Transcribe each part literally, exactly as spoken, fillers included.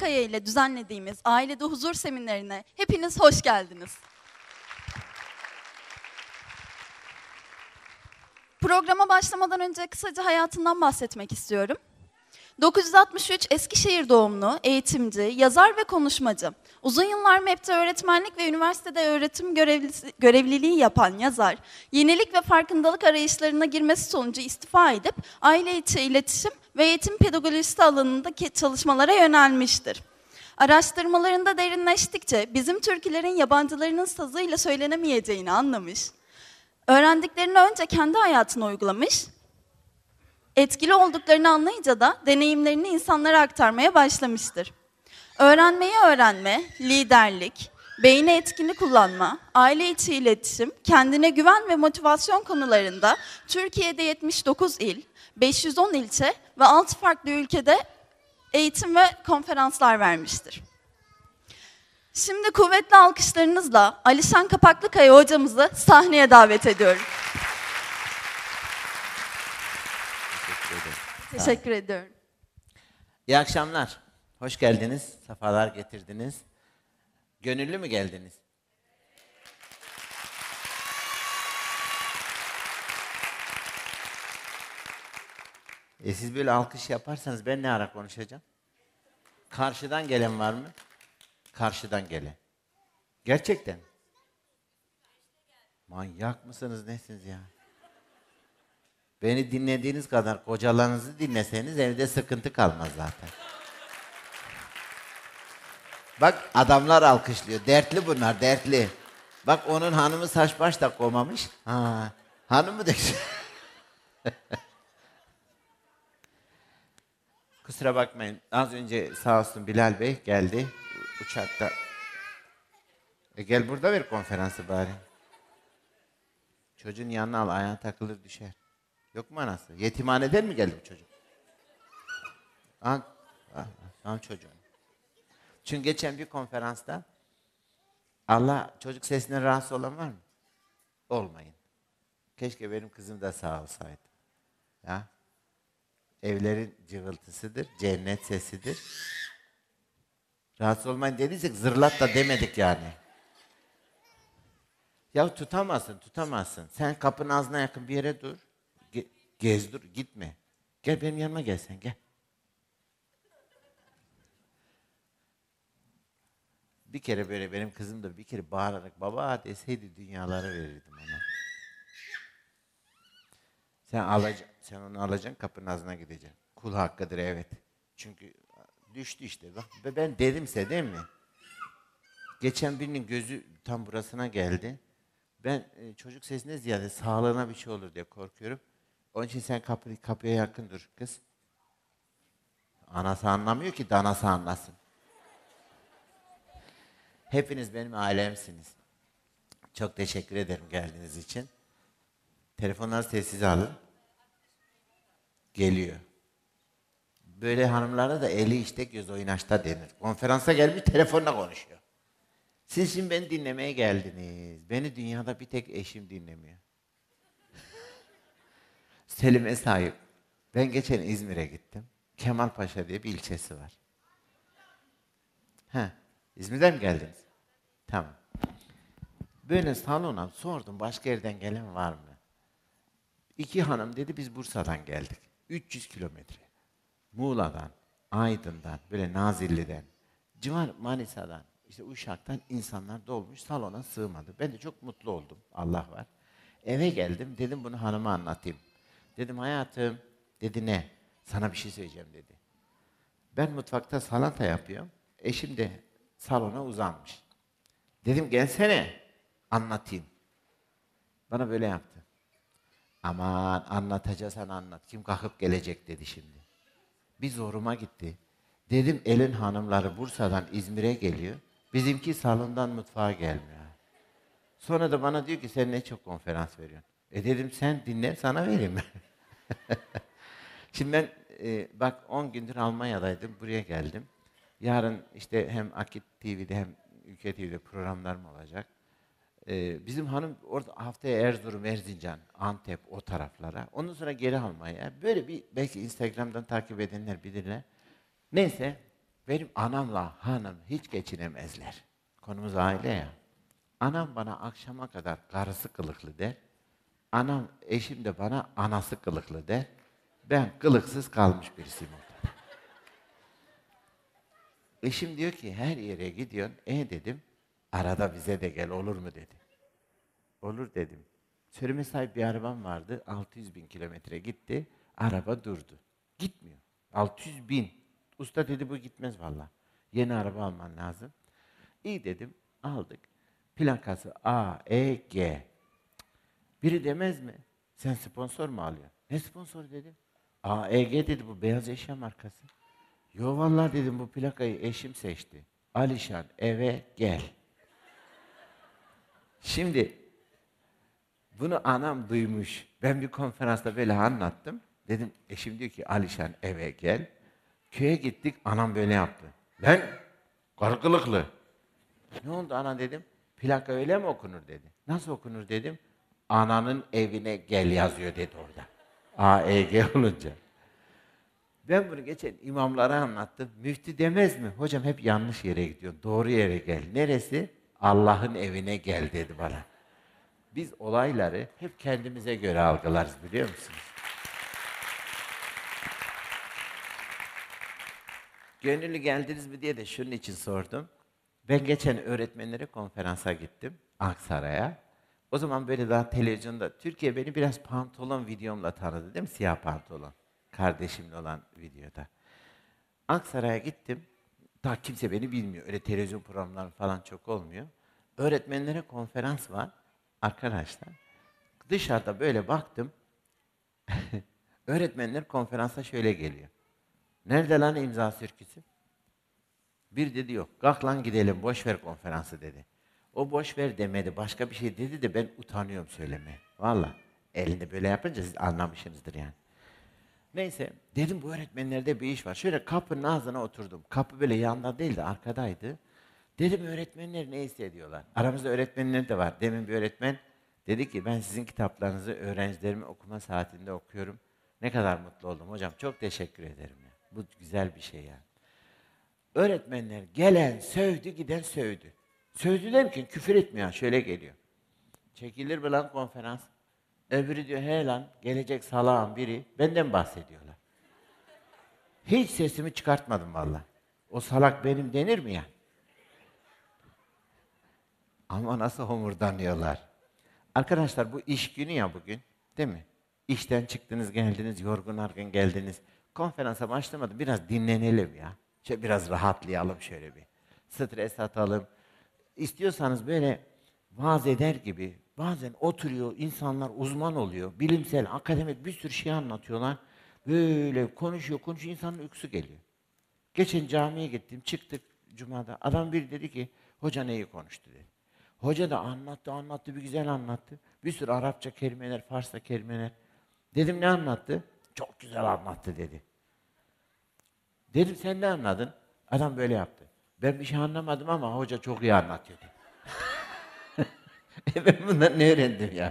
Kaya ile düzenlediğimiz Ailede Huzur Seminerine hepiniz hoş geldiniz. Programa başlamadan önce kısaca hayatından bahsetmek istiyorum. dokuz yüz altmış üç Eskişehir doğumlu, eğitimci, yazar ve konuşmacı. Uzun yıllar M E P'te öğretmenlik ve üniversitede öğretim görevlisi, görevliliği yapan yazar, yenilik ve farkındalık arayışlarına girmesi sonucu istifa edip aile içi iletişim ve eğitim pedagojisi alanındaki çalışmalara yönelmiştir. Araştırmalarında derinleştikçe bizim türkülerin yabancılarının sazıyla söylenemeyeceğini anlamış, öğrendiklerini önce kendi hayatına uygulamış, etkili olduklarını anlayınca da deneyimlerini insanlara aktarmaya başlamıştır. Öğrenmeyi öğrenme, liderlik, beyni etkinli kullanma, aile içi iletişim, kendine güven ve motivasyon konularında Türkiye'de yetmiş dokuz il, beş yüz on ilçe ve altı farklı ülkede eğitim ve konferanslar vermiştir. Şimdi kuvvetli alkışlarınızla Alişan Kapaklıkaya hocamızı sahneye davet ediyorum. Teşekkür ediyorum. İyi akşamlar. Hoş geldiniz. Sefalar getirdiniz. Gönüllü mü geldiniz? E siz böyle alkış yaparsanız ben ne ara konuşacağım? Karşıdan gelen var mı? Karşıdan gelen. Gerçekten. Manyak mısınız nesiniz ya? Beni dinlediğiniz kadar kocalarınızı dinleseniz evde sıkıntı kalmaz zaten. Bak adamlar alkışlıyor. Dertli bunlar, dertli. Bak onun hanımı saç baş da komamış. Ha, hanımı da kusura bakmayın. Az önce sağ olsun Bilal Bey geldi uçakta. E gel burada ver konferansı bari. Çocuğun yanına al, ayağına takılır düşer. Yok mu anası? Yetimhaneden mi geldi bu çocuk? Al, al, al çocuğum. Çünkü geçen bir konferansta Allah çocuk sesinden rahatsız olan var mı? Olmayın. Keşke benim kızım da sağ olsaydı. Ya. Evlerin cıvıltısıdır, cennet sesidir. Rahatsız olmayın dediysek zırlat da demedik yani. Ya tutamazsın, tutamazsın. Sen kapının ağzına yakın bir yere dur. Ge- gez dur, gitme. Gel benim yanıma gel sen, gel. Bir kere böyle benim kızım da bir kere bağırarak baba deseydi dünyaları verirdim ona. Sen alacaksın, sen onu alacaksın, kapının ağzına gideceksin. Kul hakkıdır, evet. Çünkü düştü işte. Bak ben dedimse değil mi? Geçen birinin gözü tam burasına geldi. Ben e, çocuk sesine ziyade sağlığına bir şey olur diye korkuyorum. Onun için sen kapı, kapıya yakın dur kız. Anası anlamıyor ki danası anlasın. Hepiniz benim ailemsiniz. Çok teşekkür ederim geldiğiniz için. Telefonları sessize alın. Geliyor. Böyle hanımlara da eli işte göz oynaşta denir. Konferansa gelmiş telefonla konuşuyor. Siz şimdi beni dinlemeye geldiniz. Beni dünyada bir tek eşim dinlemiyor. Selim'e sahip. Ben geçen İzmir'e gittim. Kemalpaşa diye bir ilçesi var. He, İzmir'den mi geldiniz? Tamam. Böyle salona sordum başka yerden gelen var mı? İki hanım dedi biz Bursa'dan geldik. üç yüz kilometre. Muğla'dan, Aydın'dan, böyle Nazilli'den, civar Manisa'dan, işte Uşak'tan insanlar dolmuş salona sığmadı. Ben de çok mutlu oldum. Allah var. Eve geldim dedim bunu hanıma anlatayım. Dedim hayatım, dedi ne? Sana bir şey söyleyeceğim dedi. Ben mutfakta salata yapıyorum. Eşim de salona uzanmış. Dedim gelsene anlatayım. Bana böyle yaptı. Aman anlatacaksan anlat. Kim kalkıp gelecek dedi şimdi. Bir zoruma gitti. Dedim elin hanımları Bursa'dan İzmir'e geliyor. Bizimki salondan mutfağa gelmiyor. Sonra da bana diyor ki sen ne çok konferans veriyorsun. E dedim sen dinle sana vereyim. Şimdi ben e, bak on gündür Almanya'daydım. Buraya geldim. Yarın işte hem Akit T V'de hem Ülke T V'de programlarım olacak. Ee, bizim hanım orada haftaya Erzurum, Erzincan, Antep o taraflara. Ondan sonra geri Almanya. Böyle bir belki Instagram'dan takip edenler bilirler. Neyse Benim anamla hanım hiç geçinemezler. Konumuz aile ya. Anam bana akşama kadar karısı kılıklı der. Anam, eşim de bana anası kılıklı der. Ben kılıksız kalmış birisiyim ortada. Eşim diyor ki her yere gidiyorsun. E dedim, arada bize de gel olur mu dedi. Olur dedim. Sürüme sahip bir arabam vardı. altı yüz bin kilometre gitti. Araba durdu. Gitmiyor. altı yüz bin. Usta dedi bu gitmez valla. Yeni araba alman lazım. İyi dedim. Aldık. Plakası A, E, G. Biri demez mi? Sen sponsor mu alıyorsun? Ne sponsor dedim. A, E, G dedi bu beyaz eşya markası. Yo vallahi dedim bu plakayı eşim seçti. Alişan eve gel. Şimdi bunu anam duymuş. Ben bir konferansta böyle anlattım. Dedim eşim diyor ki Alişan eve gel. Köye gittik anam böyle yaptı. Ben kargılıklı. Ne oldu ana dedim. Plaka öyle mi okunur dedi. Nasıl okunur dedim. Ananın evine gel yazıyor dedi orada. A, E, G olunca. Ben bunu geçen imamlara anlattım. Müftü demez mi? Hocam hep yanlış yere gidiyor. Doğru yere gel. Neresi? Allah'ın evine gel dedi bana. Biz olayları hep kendimize göre algılarız biliyor musunuz? Gönüllü geldiniz mi diye de şunun için sordum. Ben geçen öğretmenlere konferansa gittim Aksaray'a. O zaman böyle daha televizyonda, Türkiye beni biraz pantolon videomla tanıdı değil mi? Siyah pantolon. Kardeşimle olan videoda. Aksaray'a gittim. Daha kimse beni bilmiyor. Öyle televizyon programları falan çok olmuyor. Öğretmenlere konferans var. Arkadaşlar. Dışarıda böyle baktım. Öğretmenler konferansa şöyle geliyor. Nerede lan imza sürküsü? Bir dedi yok. Kalk lan gidelim boş ver konferansı dedi. O boş ver demedi. Başka bir şey dedi de ben utanıyorum söylemeye. Vallahi elinde böyle yapınca siz anlamışsınızdır yani. Neyse dedim bu öğretmenlerde bir iş var. Şöyle kapının ağzına oturdum. Kapı böyle yanda değil de arkadaydı. Dedim öğretmenler ne hissediyorlar? Aramızda öğretmenler de var. Demin bir öğretmen dedi ki ben sizin kitaplarınızı öğrencilerimin okuma saatinde okuyorum. Ne kadar mutlu oldum hocam. Çok teşekkür ederim. Ya. Bu güzel bir şey ya. Öğretmenler gelen sövdü giden sövdü. Sövdü derken küfür etmiyor. Şöyle geliyor. Çekilir mi lan konferans? Öbürü diyor he lan gelecek salağın biri benden bahsediyorlar. Hiç sesimi çıkartmadım vallahi. O salak benim denir mi ya? Ama nasıl homurdanıyorlar. Arkadaşlar bu iş günü ya bugün değil mi? İşten çıktınız geldiniz yorgun argın geldiniz. Konferansa başlamadı biraz dinlenelim ya. Şöyle biraz rahatlayalım şöyle bir. Stres atalım. İstiyorsanız böyle vaaz eder gibi bazen oturuyor insanlar uzman oluyor. Bilimsel, akademik bir sürü şey anlatıyorlar. Böyle konuşuyor konuşuyor insanın uykusu geliyor. Geçen camiye gittim çıktık cumada. Adam biri dedi ki hoca neyi konuştu dedi. Hoca da anlattı anlattı bir güzel anlattı. Bir sürü Arapça kelimeler, Farsça kelimeler. Dedim ne anlattı? Çok güzel anlattı dedi. Dedim sen ne anladın? Adam böyle yaptı. Ben bir şey anlamadım ama hoca çok iyi anlatıyor dedi. e ben bundan ne öğrendim yani?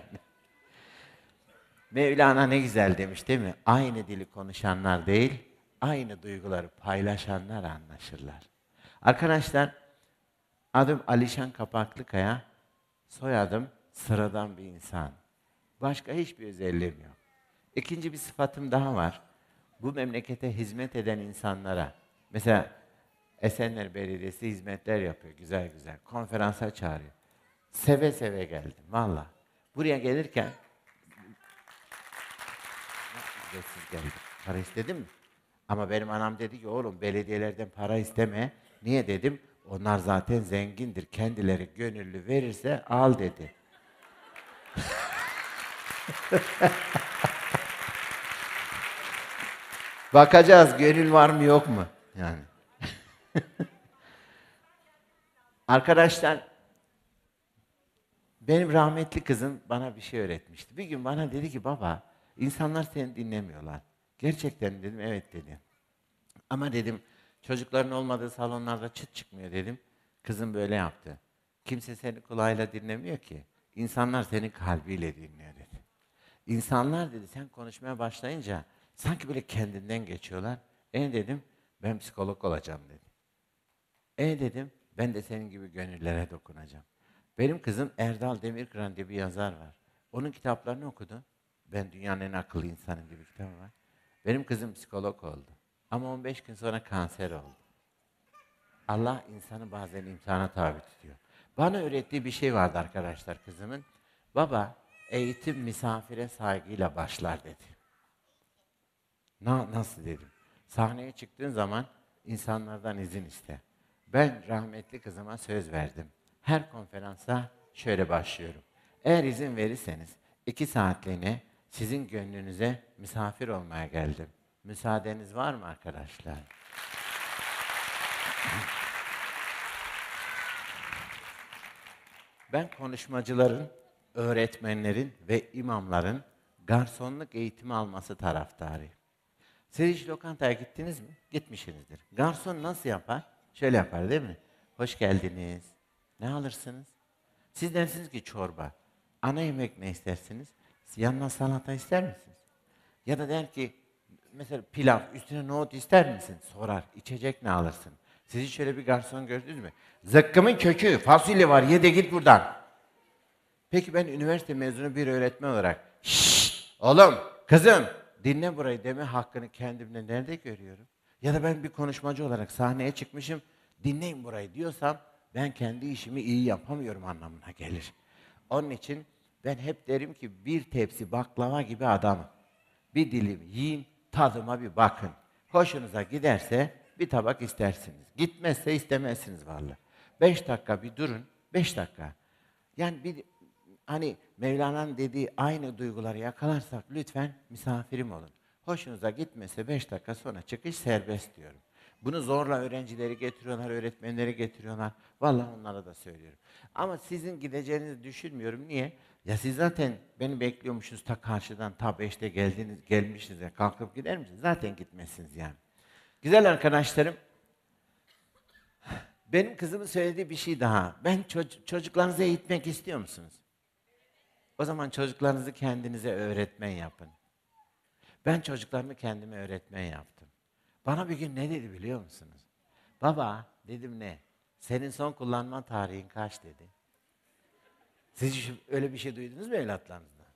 Mevlana ne güzel demiş değil mi? Aynı dili konuşanlar değil, aynı duyguları paylaşanlar anlaşırlar. Arkadaşlar, adım Alişan Kapaklıkaya, soyadım sıradan bir insan. Başka hiçbir özelliğim yok. İkinci bir sıfatım daha var. Bu memlekete hizmet eden insanlara, mesela Esenler Belediyesi hizmetler yapıyor, güzel güzel. Konferansa çağırıyor. Seve seve geldim, valla. Buraya gelirken, ücretsiz geldim. Para istedim mi? Ama benim anam dedi ki, oğlum belediyelerden para isteme. Niye dedim? Onlar zaten zengindir, kendileri gönüllü verirse al dedi. Bakacağız, gönül var mı yok mu? Yani. Arkadaşlar, benim rahmetli kızım bana bir şey öğretmişti. Bir gün bana dedi ki, baba, insanlar seni dinlemiyorlar. Gerçekten dedim, evet dedim. Ama dedim, çocukların olmadığı salonlarda çıt çıkmıyor dedim. Kızım böyle yaptı. Kimse seni kulağıyla dinlemiyor ki. İnsanlar seni kalbiyle dinliyor dedi. İnsanlar dedi, sen konuşmaya başlayınca sanki böyle kendinden geçiyorlar. En dedim, ben psikolog olacağım dedi. E dedim, ben de senin gibi gönüllere dokunacağım. Benim kızım Erdal Demirkıran diye bir yazar var. Onun kitaplarını okudu. Ben dünyanın en akıllı insanı diye bir kitabı var. Benim kızım psikolog oldu. Ama on beş gün sonra kanser oldu. Allah insanı bazen imtihana tabi tutuyor. Bana öğrettiği bir şey vardı arkadaşlar kızımın. Baba, eğitim misafire saygıyla başlar dedi. Na, nasıl dedim. Sahneye çıktığın zaman insanlardan izin iste. Ben rahmetli kızıma söz verdim. Her konferansa şöyle başlıyorum. Eğer izin verirseniz iki saatliğine sizin gönlünüze misafir olmaya geldim. Müsaadeniz var mı arkadaşlar? Ben konuşmacıların, öğretmenlerin ve imamların garsonluk eğitimi alması taraftarıyım. Siz hiç lokantaya gittiniz mi? Gitmişsinizdir. Garson nasıl yapar? Şöyle yapar değil mi? Hoş geldiniz. Ne alırsınız? Siz dersiniz ki çorba. Ana yemek ne istersiniz? Yanına salata ister misiniz? Ya da der ki mesela pilav üstüne nohut ister misin? Sorar. İçecek ne alırsın? Siz hiç şöyle bir garson gördünüz mü? Zıkkımın kökü, fasulye var, ye de git buradan. Peki ben üniversite mezunu bir öğretmen olarak şşş oğlum, kızım dinle burayı deme hakkını kendimde nerede görüyorum? Ya da ben bir konuşmacı olarak sahneye çıkmışım, dinleyin burayı diyorsam ben kendi işimi iyi yapamıyorum anlamına gelir. Onun için ben hep derim ki bir tepsi baklava gibi adamım. Bir dilim yiyin, tadıma bir bakın. Hoşunuza giderse bir tabak istersiniz. Gitmezse istemezsiniz vallahi. Beş dakika bir durun, beş dakika. Yani bir hani Mevlana'nın dediği aynı duyguları yakalarsak lütfen misafirim olun. Hoşunuza gitmese beş dakika sonra çıkış serbest diyorum. Bunu zorla öğrencileri getiriyorlar, öğretmenleri getiriyorlar. Vallahi onlara da söylüyorum. Ama sizin gideceğinizi düşünmüyorum. Niye? Ya siz zaten beni bekliyormuşsunuz ta karşıdan, ta beşte geldiniz, gelmişsiniz ya kalkıp gider misiniz? Zaten gitmezsiniz yani. Güzel arkadaşlarım, benim kızımın söylediği bir şey daha. Ben ço- çocuklarınızı eğitmek istiyor musunuz? O zaman çocuklarınızı kendinize öğretmen yapın. Ben çocuklarımı kendime öğretmen yaptım. Bana bir gün ne dedi biliyor musunuz? Baba, dedim ne? Senin son kullanma tarihin kaç dedi. Siz hiç öyle bir şey duydunuz mu evlatlarınızdan?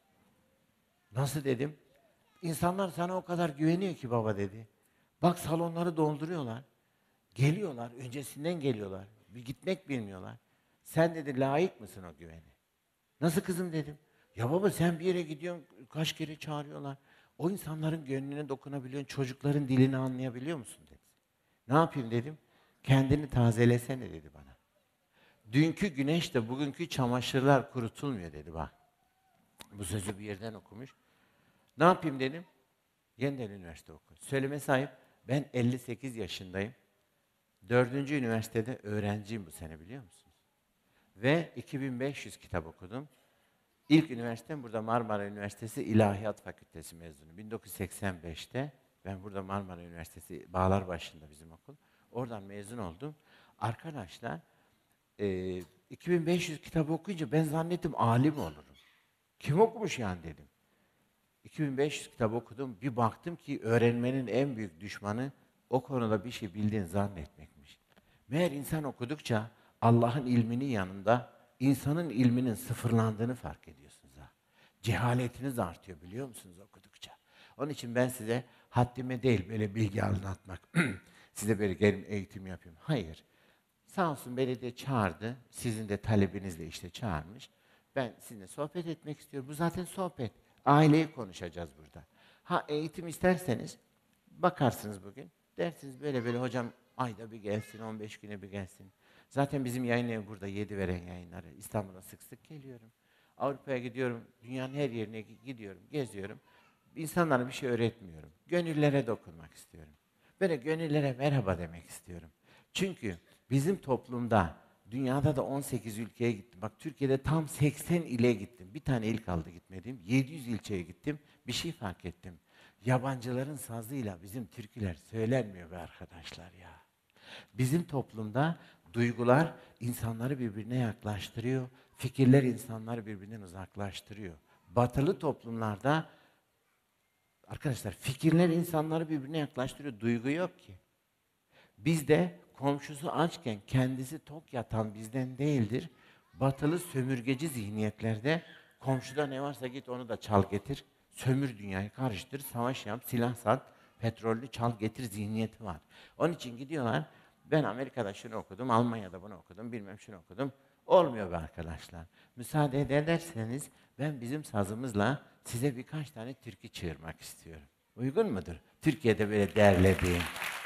Nasıl dedim? İnsanlar sana o kadar güveniyor ki baba dedi. Bak salonları dolduruyorlar. Geliyorlar, öncesinden geliyorlar. Bir gitmek bilmiyorlar. Sen dedi layık mısın o güvene? Nasıl kızım dedim. Ya baba sen bir yere gidiyorsun, kaç kere çağırıyorlar. O insanların gönlüne dokunabiliyorsun, çocukların dilini anlayabiliyor musun dedi. Ne yapayım dedim. Kendini tazelesene dedi bana. Dünkü güneşle bugünkü çamaşırlar kurutulmuyor dedi bak. Bu sözü bir yerden okumuş. Ne yapayım dedim. Yeniden üniversite oku. Söyleme sahip ben elli sekiz yaşındayım. Dördüncü üniversitede öğrenciyim bu sene biliyor musunuz? Ve iki bin beş yüz kitap okudum. İlk üniversitem burada Marmara Üniversitesi İlahiyat Fakültesi mezunu. bin dokuz yüz seksen beşte ben burada Marmara Üniversitesi Bağlarbaşı'nda bizim okul. Oradan mezun oldum. Arkadaşlar e, iki bin beş yüz kitap okuyunca ben zannettim alim olurum. Kim okumuş yani dedim. iki bin beş yüz kitap okudum. Bir baktım ki öğrenmenin en büyük düşmanı o konuda bir şey bildiğini zannetmekmiş. Meğer insan okudukça Allah'ın ilminin yanında insanın ilminin sıfırlandığını fark ediyorsunuz ha. Cehaletiniz artıyor biliyor musunuz okudukça. Onun için ben size haddime değil böyle bilgi anlatmak, size böyle gelin eğitim yapayım. Hayır. Sağ olsun belediye çağırdı. Sizin de talebinizle işte çağırmış. Ben sizinle sohbet etmek istiyorum. Bu zaten sohbet. Aileyi konuşacağız burada. Ha eğitim isterseniz bakarsınız bugün. Dersiniz böyle böyle hocam ayda bir gelsin, on beş güne bir gelsin. Zaten bizim yayın evi burada yedi veren yayınları. İstanbul'a sık sık geliyorum. Avrupa'ya gidiyorum. Dünyanın her yerine gidiyorum, geziyorum. İnsanlara bir şey öğretmiyorum. Gönüllere dokunmak istiyorum. Böyle gönüllere merhaba demek istiyorum. Çünkü bizim toplumda, dünyada da on sekiz ülkeye gittim. Bak Türkiye'de tam seksen ile gittim. Bir tane il kaldı gitmediğim. yedi yüz ilçeye gittim. Bir şey fark ettim. Yabancıların sazıyla bizim türküler söylenmiyor be arkadaşlar ya. Bizim toplumda duygular insanları birbirine yaklaştırıyor. Fikirler insanları birbirinden uzaklaştırıyor. Batılı toplumlarda arkadaşlar fikirler insanları birbirine yaklaştırıyor. Duygu yok ki. Bizde komşusu açken kendisi tok yatan bizden değildir. Batılı sömürgeci zihniyetlerde komşuda ne varsa git onu da çal getir. Sömür dünyayı, karıştır, savaş yap, silah sat, petrollü çal getir zihniyeti var. Onun için gidiyorlar, ben Amerika'da şunu okudum, Almanya'da bunu okudum, bilmem şunu okudum. Olmuyor be arkadaşlar. Müsaade ederseniz ben bizim sazımızla size birkaç tane türkü çığırmak istiyorum. Uygun mudur? Türkiye'de böyle derlediğim.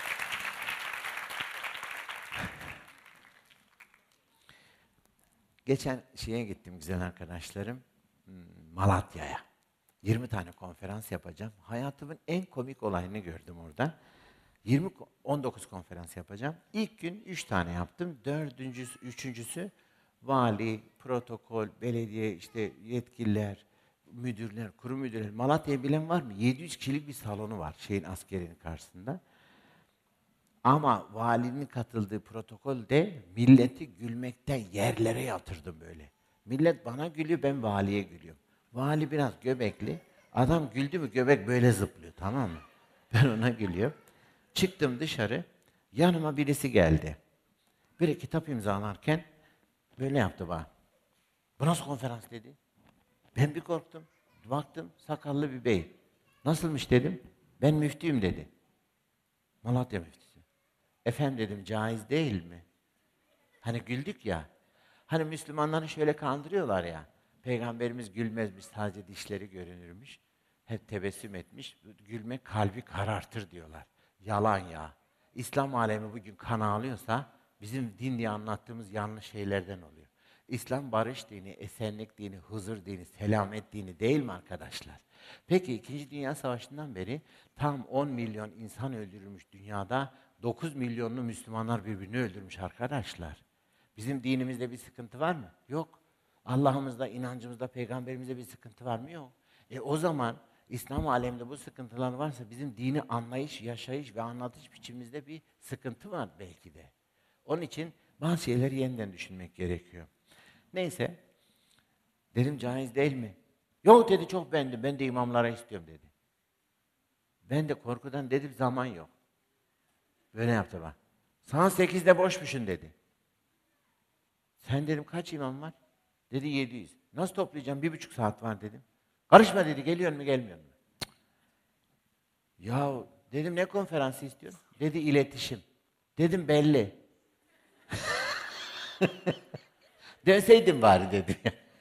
Geçen şeye gittim güzel arkadaşlarım, Malatya'ya. yirmi tane konferans yapacağım. Hayatımın en komik olayını gördüm orada. yirmi on dokuz konferans yapacağım. İlk gün üç tane yaptım. Dördüncüsü, üçüncüsü vali, protokol, belediye, işte yetkililer, müdürler, kurum müdürler. Malatya'yı bilen var mı? yedi yüz kişilik bir salonu var şeyin askerinin karşısında. Ama valinin katıldığı protokolde milleti gülmekten yerlere yatırdım böyle. Millet bana gülüyor, ben valiye gülüyorum. Vali biraz göbekli. Adam güldü mü göbek böyle zıplıyor, tamam mı? Ben ona gülüyorum. Çıktım dışarı, yanıma birisi geldi. Biri kitap imzalarken böyle yaptı bana. Bu nasıl konferans dedi. Ben bir korktum. Baktım sakallı bir bey. Nasılmış dedim. Ben müftüyüm dedi. Malatya müftüsü. Efendim dedim caiz değil mi? Hani güldük ya. Hani Müslümanları şöyle kandırıyorlar ya. Peygamberimiz gülmezmiş, sadece dişleri görünürmüş. Hep tebessüm etmiş. Gülmek kalbi karartır diyorlar. Yalan ya. İslam alemi bugün kan ağlıyorsa bizim din diye anlattığımız yanlış şeylerden oluyor. İslam barış dini, esenlik dini, huzur dini, selamet dini değil mi arkadaşlar? Peki İkinci Dünya Savaşı'ndan beri tam on milyon insan öldürülmüş dünyada, dokuz milyonlu Müslümanlar birbirini öldürmüş arkadaşlar. Bizim dinimizde bir sıkıntı var mı? Yok. Allah'ımızda, inancımızda, peygamberimizde bir sıkıntı var mı? Yok. E o zaman İslam aleminde bu sıkıntılar varsa bizim dini anlayış, yaşayış ve anlatış biçimimizde bir sıkıntı var belki de. Onun için bazı şeyleri yeniden düşünmek gerekiyor. Neyse, dedim caiz değil mi? Yok dedi, çok beğendim, ben de imamlara istiyorum dedi. Ben de korkudan dedim zaman yok. Böyle yaptı bak. Saat sekizde boşmuşsun dedi. Sen dedim kaç imam var? Dedi yedi yüz. Nasıl toplayacağım? Bir buçuk saat var dedim. Karışma dedi, geliyor mu gelmiyor mu? Cık. Ya dedim ne konferansı istiyorsun? Dedi iletişim. Dedim belli. Dönseydin bari dedi.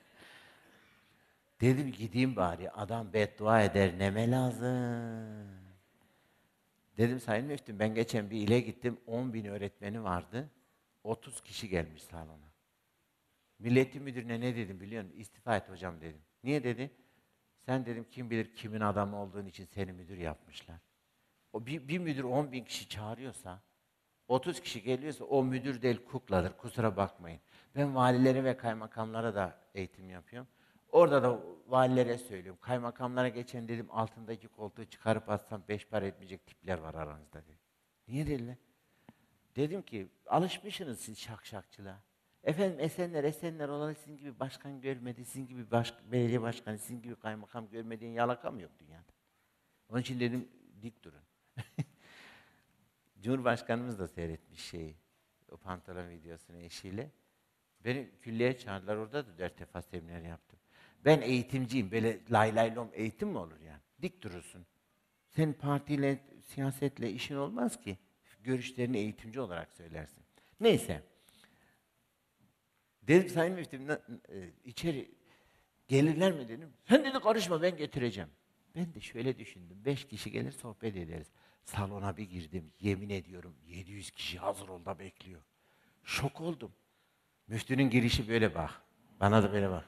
Dedim gideyim bari, adam beddua eder, neme lazım. Dedim sayın müftüm, ben geçen bir ile gittim, on bin öğretmeni vardı, otuz kişi gelmiş salona. Milletin müdürüne ne dedim biliyor musun? İstifa et hocam dedim. Niye dedi? Sen dedim kim bilir kimin adamı olduğun için seni müdür yapmışlar. O bir, bir müdür on bin kişi çağırıyorsa, otuz kişi geliyorsa o müdür değil kukladır, kusura bakmayın. Ben valilere ve kaymakamlara da eğitim yapıyorum. Orada da valilere söylüyorum. Kaymakamlara geçen dedim altındaki koltuğu çıkarıp atsam beş para etmeyecek tipler var aranızda dedim. Niye dediler? Dedim ki alışmışsınız siz şakşakçılığa. Efendim Esenler, Esenler olarak sizin gibi başkan görmedi, sizin gibi baş, belediye başkanı, sizin gibi kaymakam görmediğin yalaka mı yok dünyada? Onun için dedim dik durun. Cumhurbaşkanımız da seyretmiş şeyi, o pantolon videosunu eşiyle. Beni külliyeye çağırdılar, orada da dört defa seminer yaptım. Ben eğitimciyim, böyle lay lay lom eğitim mi olur yani? Dik durursun. Senin partiyle, siyasetle işin olmaz ki. Görüşlerini eğitimci olarak söylersin. Neyse. Dedim sayın müftüm, içeri gelirler mi dedim. Sen dedi karışma ben getireceğim. Ben de şöyle düşündüm. Beş kişi gelir sohbet ederiz. Salona bir girdim. Yemin ediyorum yedi yüz kişi hazır ol da bekliyor. Şok oldum. Müftünün girişi böyle bak. Bana da böyle bak.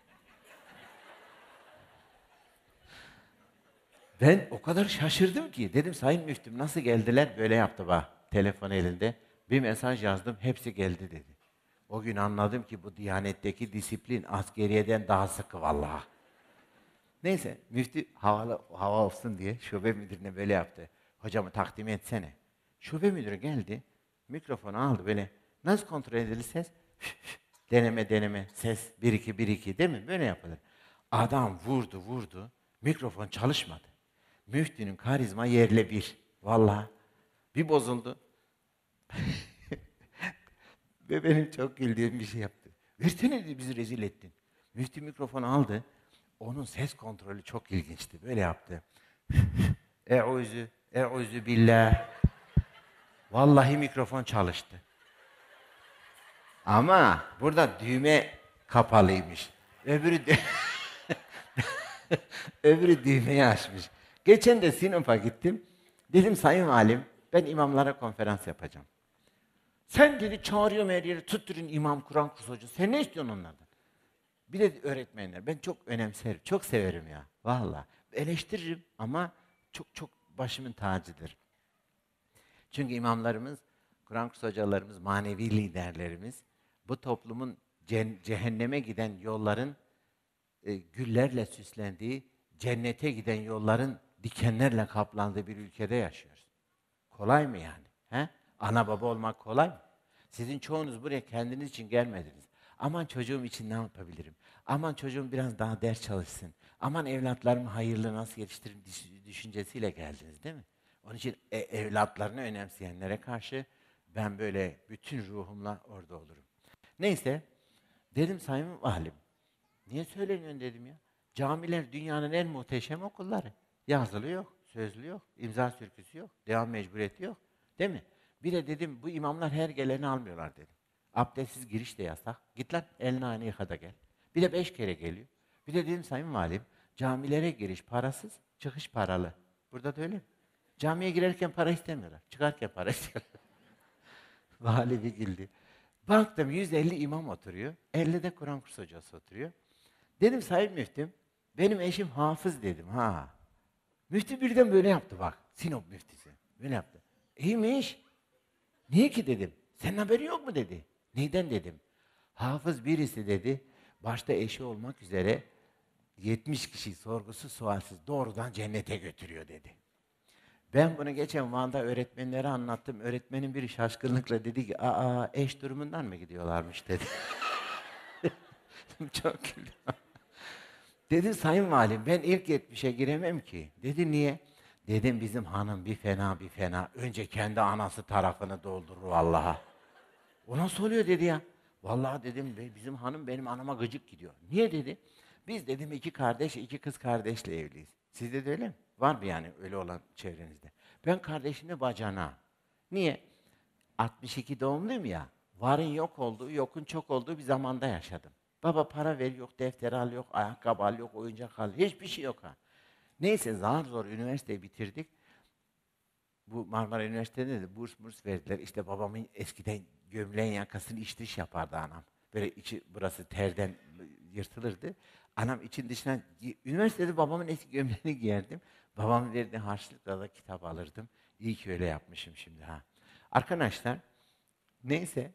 Ben o kadar şaşırdım ki. Dedim sayın müftüm nasıl geldiler? Böyle yaptı bak. Telefon elinde. Bir mesaj yazdım. Hepsi geldi dedi. O gün anladım ki bu Diyanet'teki disiplin askeriyeden daha sıkı vallahi. Neyse müftü havalı, hava olsun diye şube müdürüne böyle yaptı. Hocamı takdim etsene. Şube müdürü geldi. Mikrofonu aldı böyle. Nasıl kontrol edilir ses? deneme deneme ses bir iki bir iki değil mi? Böyle yapılır. Adam vurdu vurdu. Mikrofon çalışmadı. Müftünün karizma yerle bir. Vallahi bir bozuldu. Ve benim çok güldüğüm bir şey yaptı. Versene dedi, bizi rezil ettin. Müftü mikrofonu aldı. Onun ses kontrolü çok ilginçti. Böyle yaptı. Eûzü, eûzü billah. Vallahi mikrofon çalıştı. Ama burada düğme kapalıymış. Öbürü dü- öbürü düğmeyi açmış. Geçen de Sinop'a gittim. Dedim sayın valim, ben imamlara konferans yapacağım. Sen dedi çağırıyorum her yere, tutturun imam, Kur'an kursu hocası. Sen ne istiyorsun onlardan? Bir de öğretmenler. Ben çok önemserim, çok severim ya. Vallahi eleştiririm ama çok çok başımın tacıdır. Çünkü imamlarımız, Kur'an kursu hocalarımız, manevi liderlerimiz bu toplumun cen- cehenneme giden yolların e, güllerle süslendiği, cennete giden yolların dikenlerle kaplandığı bir ülkede yaşıyoruz. Kolay mı yani? He? Ana baba olmak kolay mı? Sizin çoğunuz buraya kendiniz için gelmediniz. Aman çocuğum için ne yapabilirim? Aman çocuğum biraz daha ders çalışsın. Aman evlatlarımı hayırlı nasıl yetiştiririm düş- düşüncesiyle geldiniz değil mi? Onun için e- evlatlarını önemseyenlere karşı ben böyle bütün ruhumla orada olurum. Neyse, dedim sayın valim, niye söylemiyorsun dedim ya. Camiler dünyanın en muhteşem okulları. Yazılı yok, sözlü yok, imza sürküsü yok, devam mecburiyeti yok. Değil mi? Bir de dedim bu imamlar her geleni almıyorlar dedim. Abdestsiz giriş de yasak. Git lan elini aynı yıka da gel. Bir de beş kere geliyor. Bir de dedim sayın valim, camilere giriş parasız, çıkış paralı. Burada da öyle mi? Camiye girerken para istemiyorlar, çıkarken para istiyorlar. Vali bir güldü. Baktım yüz elli imam oturuyor, elli de Kur'an kursu hocası oturuyor. Dedim sayın müftüm, benim eşim hafız dedim ha. Müftü birden böyle yaptı bak, Sinop müftüsü. Böyle yaptı. İyiymiş. Niye ki dedim. Senin haberin yok mu dedi. Neyden dedim. Hafız birisi dedi, başta eşi olmak üzere yetmiş kişi sorgusuz sualsiz doğrudan cennete götürüyor dedi. Ben bunu geçen Van'da öğretmenlere anlattım. Öğretmenin biri şaşkınlıkla dedi ki, aa eş durumundan mı gidiyorlarmış dedi. Çok güldüm. Dedim sayın valim ben ilk yetmişe giremem ki. Dedi niye? Dedim bizim hanım bir fena bir fena. Önce kendi anası tarafını doldurur vallaha. O nasıl oluyor dedi ya. Vallahi dedim "be- bizim hanım benim anama gıcık gidiyor. Niye dedi? Biz dedim iki kardeş iki kız kardeşle evliyiz. Sizde de öyle mi? Var mı yani öyle olan çevrenizde? Ben kardeşimle bacana. Niye? altmış iki doğumluyum ya. Varın yok olduğu, yokun çok olduğu bir zamanda yaşadım. Baba para ver yok, defter al yok, ayakkabı al yok, oyuncak al. Hiçbir şey yok ha. Neyse zar zor üniversiteyi bitirdik. Bu Marmara Üniversitesi'nde de burs burs verdiler. İşte babamın eskiden gömleğin yakasını iç dış yapardı anam. Böyle içi burası terden yırtılırdı. Anam için dışına, üniversitede babamın eski gömleğini giyerdim. Babamın verdiği harçlıkla da kitap alırdım. İyi ki öyle yapmışım şimdi ha. Arkadaşlar, neyse.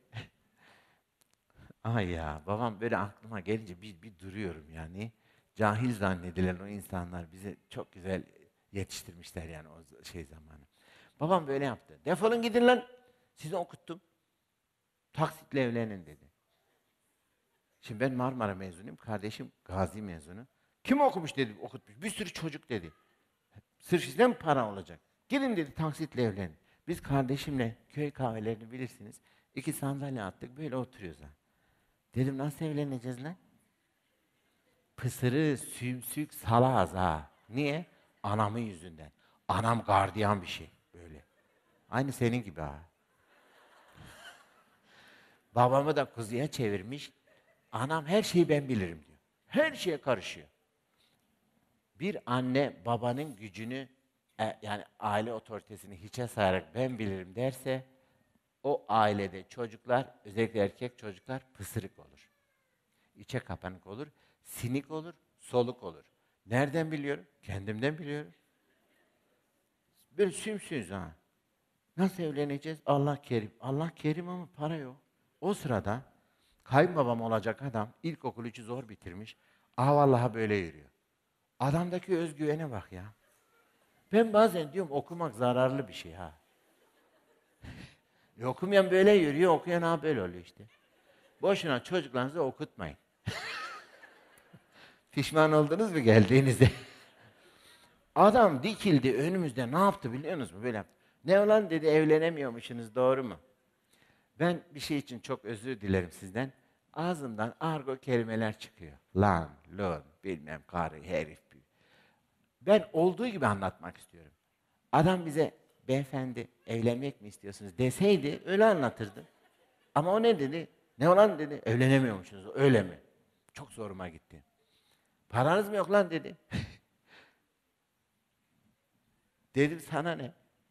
Ay ya, babam böyle aklıma gelince bir, bir duruyorum yani. Cahil zannedilen o insanlar bizi çok güzel yetiştirmişler yani o şey zamanı. Babam böyle yaptı. Defolun gidin lan. Sizi okuttum. Taksitle evlenin dedi. Şimdi ben Marmara mezunuyum. Kardeşim Gazi mezunu. Kim okumuş dedi, okutmuş. Bir sürü çocuk dedi. Sırf sizden mi para olacak? Gidin dedi taksitle evlenin. Biz kardeşimle köy kahvelerini bilirsiniz. İki sandalye attık böyle oturuyoruz ha. Dedim nasıl evleneceğiz lan? Pısırı, sümsük, salaz ha. Niye? Anamın yüzünden. Anam gardiyan bir şey böyle. Aynı senin gibi ha. Babamı da kuzuya çevirmiş. Anam her şeyi ben bilirim diyor. Her şeye karışıyor. Bir anne babanın gücünü e, yani aile otoritesini hiçe sayarak ben bilirim derse o ailede çocuklar özellikle erkek çocuklar pısırık olur. İçe kapanık olur, sinik olur, soluk olur. Nereden biliyorum? Kendimden biliyorum. Böyle sümsüz ha. Nasıl evleneceğiz? Allah kerim. Allah kerim ama para yok. O sırada kayınbabam olacak adam ilkokul üçü zor bitirmiş. Aa vallahi böyle yürüyor. Adamdaki özgüvene bak ya. Ben bazen diyorum okumak zararlı bir şey ha. E, okumayan böyle yürüyor, okuyan ha böyle oluyor işte. Boşuna çocuklarınızı okutmayın. Pişman oldunuz mu geldiğinizde? Adam dikildi önümüzde ne yaptı biliyor musunuz? Böyle yaptı. Ne olan dedi evlenemiyormuşsunuz doğru mu? Ben bir şey için çok özür dilerim sizden. Ağzımdan argo kelimeler çıkıyor. Lan, lon, bilmem karı, herif. Ben olduğu gibi anlatmak istiyorum. Adam bize, beyefendi evlenmek mi istiyorsunuz deseydi öyle anlatırdım. Ama o ne dedi? Ne olan dedi? Evlenemiyormuşsunuz, öyle mi? Çok zoruma gitti. Paranız mı yok lan dedi. Dedim sana ne?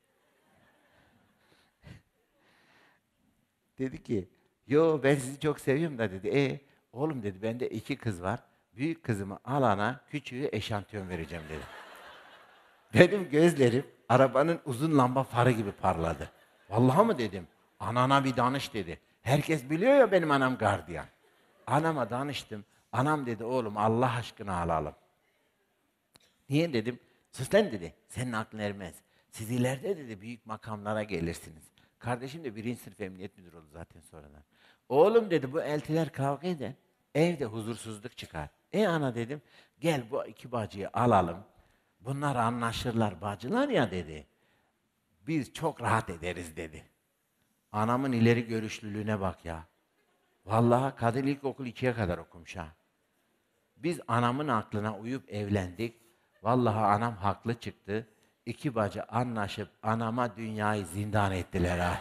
Dedi ki, yo ben sizi çok seviyorum da dedi. E oğlum dedi, bende iki kız var. Büyük kızımı alana, küçüğü eşantiyon vereceğim dedi. Benim gözlerim arabanın uzun lamba farı gibi parladı. Vallahi mı dedim? Anana bir danış dedi. Herkes biliyor ya benim anam gardiyan. Anama danıştım. Anam dedi oğlum Allah aşkına alalım. Niye dedim? Sus lan dedi. Senin aklın ermez. Siz ileride dedi büyük makamlara gelirsiniz. Kardeşim de birinci sınıf emniyet müdürü oldu zaten sonradan. Oğlum dedi bu eltiler kavga eder. Evde huzursuzluk çıkar. E ana dedim gel bu iki bacıyı alalım. Bunlar anlaşırlar bacılar ya dedi. Biz çok rahat ederiz dedi. Anamın ileri görüşlülüğüne bak ya. Vallahi kadın ilkokul ikiye kadar okumuş ha. Biz anamın aklına uyup evlendik. Vallahi anam haklı çıktı. İki bacı anlaşıp anama dünyayı zindan ettiler ha.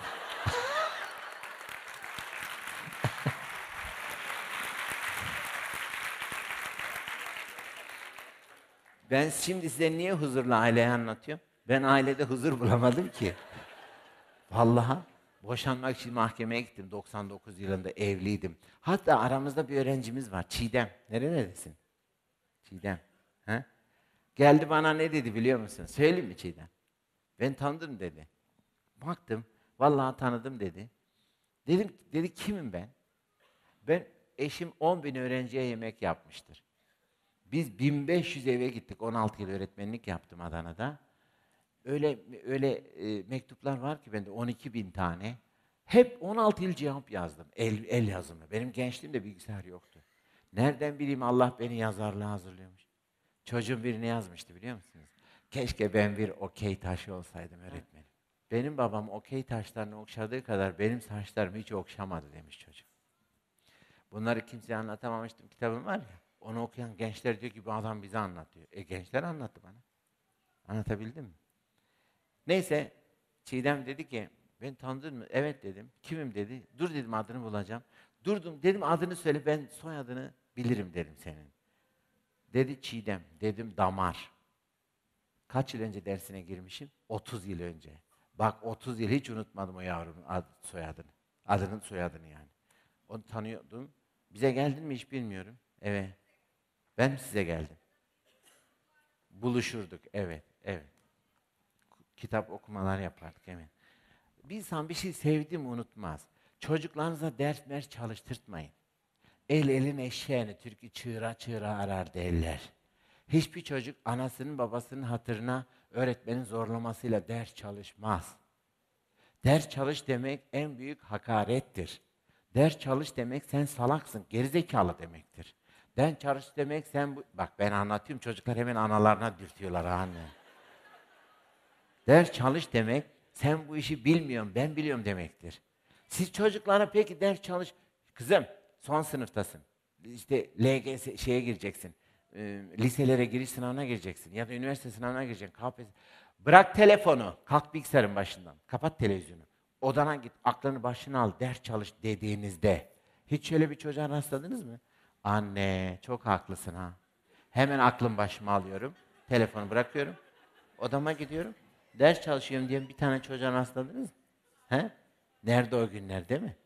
Ben şimdi size niye huzurlu aileyi anlatıyorum? Ben ailede huzur bulamadım ki. Vallahi boşanmak için mahkemeye gittim. doksan dokuz yılında evliydim. Hatta aramızda bir öğrencimiz var. Çiğdem. Neredesin? Çiğdem. He? Geldi bana ne dedi biliyor musun? Söyleyeyim mi Çiğdem? Ben tanıdım dedi. Baktım. Vallahi tanıdım dedi. Dedim, dedi kimim ben? Ben eşim on bin öğrenciye yemek yapmıştır. Biz bin beş yüz eve gittik. on altı yıl öğretmenlik yaptım Adana'da. Öyle öyle e, mektuplar var ki bende on iki bin tane. Hep on altı yıl cevap yazdım. El, el yazımı. Benim gençliğimde bilgisayar yoktu. Nereden bileyim Allah beni yazarlığa hazırlıyormuş. Çocuğum birini yazmıştı biliyor musunuz? Keşke ben bir okey taşı olsaydım öğretmenim. Benim babam okey taşlarını okşadığı kadar benim saçlarımı hiç okşamadı demiş çocuk. Bunları kimseye anlatamamıştım. Kitabım var ya. Onu okuyan gençler diyor ki bu adam bize anlatıyor. E gençler anlattı bana. Anlatabildim mi? Neyse Çiğdem dedi ki ben tanıdın mı? Evet dedim. Kimim dedi. Dur dedim adını bulacağım. Durdum dedim adını söyle ben soyadını bilirim dedim senin. Dedi Çiğdem. Dedim damar. Kaç yıl önce dersine girmişim? otuz yıl önce. Bak otuz yıl hiç unutmadım o yavrumun ad, soyadını. Adının soyadını yani. Onu tanıyordum. Bize geldin mi hiç bilmiyorum. Evet. Ben size geldim. Buluşurduk. Evet. Evet. Kitap okumalar yapardık. Evet. Bir insan bir şey sevdi mi unutmaz. Çocuklarınıza ders mers çalıştırtmayın. El elin eşeğini türkü çığıra çığıra arar derler. Hiçbir çocuk anasının babasının hatırına öğretmenin zorlamasıyla ders çalışmaz. Ders çalış demek en büyük hakarettir. Ders çalış demek sen salaksın, gerizekalı demektir. Ders çalış demek sen bu... Bak ben anlatıyorum çocuklar hemen analarına dürtüyorlar anne. Ders çalış demek sen bu işi bilmiyorsun, ben biliyorum demektir. Siz çocuklara peki ders çalış... Kızım son sınıftasın. İşte L G S şeye gireceksin. E, liselere giriş sınavına gireceksin. Ya da üniversite sınavına gireceksin. K P S S. Bırak telefonu. Kalk bilgisayarın başından. Kapat televizyonu. Odana git. Aklını başına al. Ders çalış dediğinizde. Hiç şöyle bir çocuğa rastladınız mı? Anne çok haklısın ha. Hemen aklım başıma alıyorum. Telefonu bırakıyorum. Odama gidiyorum. Ders çalışıyorum diye bir tane çocuğa rastladınız mı? He? Nerede o günler değil mi?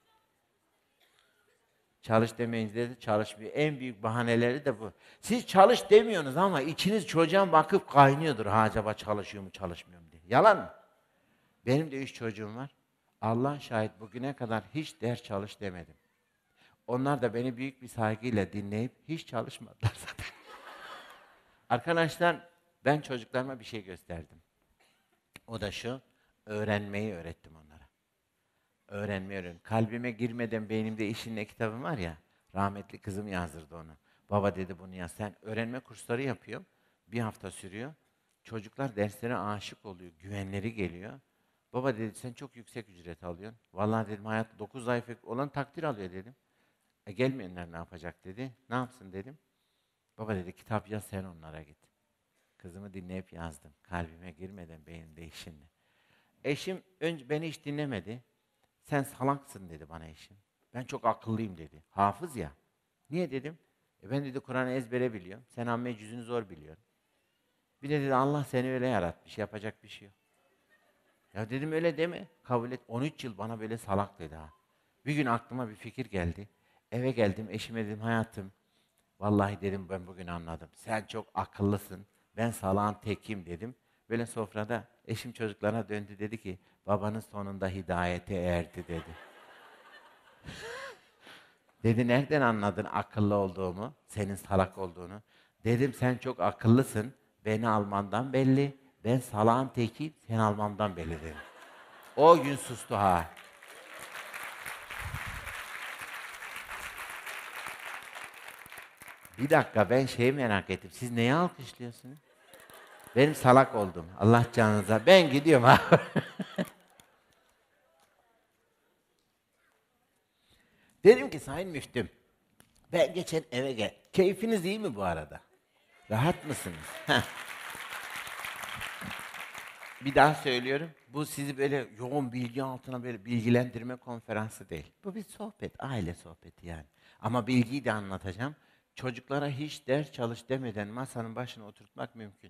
Çalış demeyince de çalışmıyor. En büyük bahaneleri de bu. Siz çalış demiyorsunuz ama içiniz çocuğa bakıp kaynıyordur. Ha acaba çalışıyor mu çalışmıyor mu diye. Yalan mı? Benim de üç çocuğum var. Allah şahit bugüne kadar hiç ders çalış demedim. Onlar da beni büyük bir saygıyla dinleyip hiç çalışmadılar zaten. Arkadaşlar ben çocuklarıma bir şey gösterdim. O da şu, öğrenmeyi öğrettim onlara. Öğrenmeyi öğrendim. Kalbime girmeden beynimde işin ne kitabım var ya, rahmetli kızım yazdırdı onu. Baba dedi bunu yaz. Sen öğrenme kursları yapıyor. Bir hafta sürüyor. Çocuklar derslere aşık oluyor. Güvenleri geliyor. Baba dedi sen çok yüksek ücret alıyorsun. Vallahi dedim hayatta dokuz ay olan takdir alıyor dedim. E gelmeyenler ne yapacak dedi. Ne yapsın dedim. Baba dedi kitap yaz sen onlara git. Kızımı dinleyip yazdım. Kalbime girmeden beynimde işinle. Eşim önce beni hiç dinlemedi. Sen salaksın dedi bana eşim. Ben çok akıllıyım dedi. Hafız ya. Niye dedim? E ben dedi Kur'an'ı ezbere biliyorum. Sen amme cüzünü zor biliyorsun. Bir de dedi Allah seni öyle yaratmış. Yapacak bir şey yok. Ya dedim öyle deme. Kabul et. on üç yıl bana böyle salak dedi ha. Bir gün aklıma bir fikir geldi. Eve geldim eşime dedim hayatım. Vallahi dedim ben bugün anladım. Sen çok akıllısın. Ben salağın tekiyim dedim. Böyle sofrada eşim çocuklarına döndü dedi ki babanın sonunda hidayete erdi dedi. Dedi nereden anladın akıllı olduğumu, senin salak olduğunu? Dedim sen çok akıllısın, beni almandan belli. Ben salağın tekiyim, sen almamdan belli dedim. O gün sustu ha. Bir dakika ben şeyi merak ettim. Siz neyi alkışlıyorsunuz? Benim salak oldum. Allah canınıza. Ben gidiyorum ha. Dedim ki sayın müftüm. Ben geçen eve gel. Keyfiniz iyi mi bu arada? Rahat mısınız? Heh. Bir daha söylüyorum. Bu sizi böyle yoğun bilgi altına böyle bilgilendirme konferansı değil. Bu bir sohbet, aile sohbeti yani. Ama bilgiyi de anlatacağım. Çocuklara hiç ders çalış demeden masanın başına oturtmak mümkün.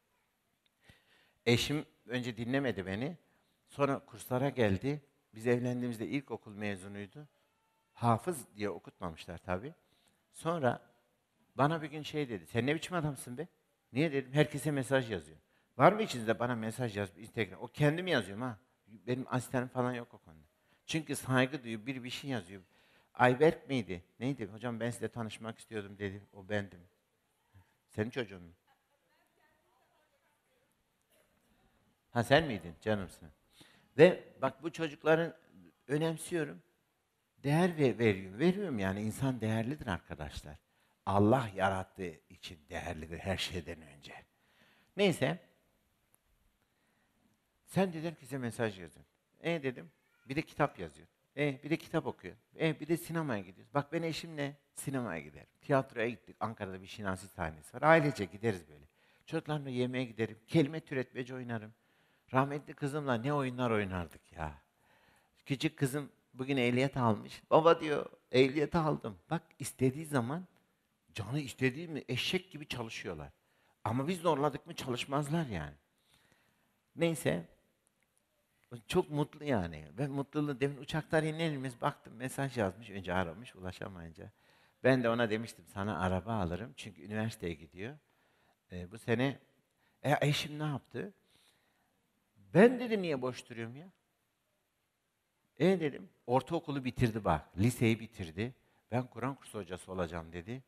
Eşim önce dinlemedi beni. Sonra kurslara geldi. Biz evlendiğimizde ilkokul mezunuydu. Hafız diye okutmamışlar tabii. Sonra bana bir gün şey dedi. Sen ne biçim adamsın be? Niye dedim? Herkese mesaj yazıyor. Var mı içinizde bana mesaj yaz Instagram? O kendim yazıyorum ha. Benim asistanım falan yok o konuda. Çünkü saygı duyuyor. Biri bir şey yazıyor. Ayberk miydi? Neydi? Hocam ben size tanışmak istiyordum dedi. O bendim. Senin çocuğun mu? Ha sen miydin? Canımsın. Ve bak bu çocukların önemsiyorum. Değer ve veriyorum. Veriyorum yani insan değerlidir arkadaşlar. Allah yarattığı için değerlidir her şeyden önce. Neyse. Sen dedim ki size mesaj yazın. E dedim. Bir de kitap yazıyor. E bir de kitap okuyor. E bir de sinemaya gidiyoruz. Bak ben eşimle sinemaya giderim. Tiyatroya gittik. Ankara'da bir Şinasi sahnesi var. Ailece gideriz böyle. Çocuklarla yemeğe giderim. Kelime türetmece oynarım. Rahmetli kızımla ne oyunlar oynardık ya. Küçük kızım bugün ehliyet almış. Baba diyor ehliyet aldım. Bak istediği zaman canı istediği mi eşek gibi çalışıyorlar. Ama biz zorladık mı çalışmazlar yani. Neyse. Çok mutlu yani. Ben mutluluğu demin uçaktan inerimiz baktım mesaj yazmış. Önce aramış ulaşamayınca. Ben de ona demiştim sana araba alırım. Çünkü üniversiteye gidiyor. Ee, bu sene e, eşim ne yaptı? Ben dedi niye boş duruyorum ya? E dedim, ortaokulu bitirdi bak, liseyi bitirdi. Ben Kur'an kursu hocası olacağım dedi.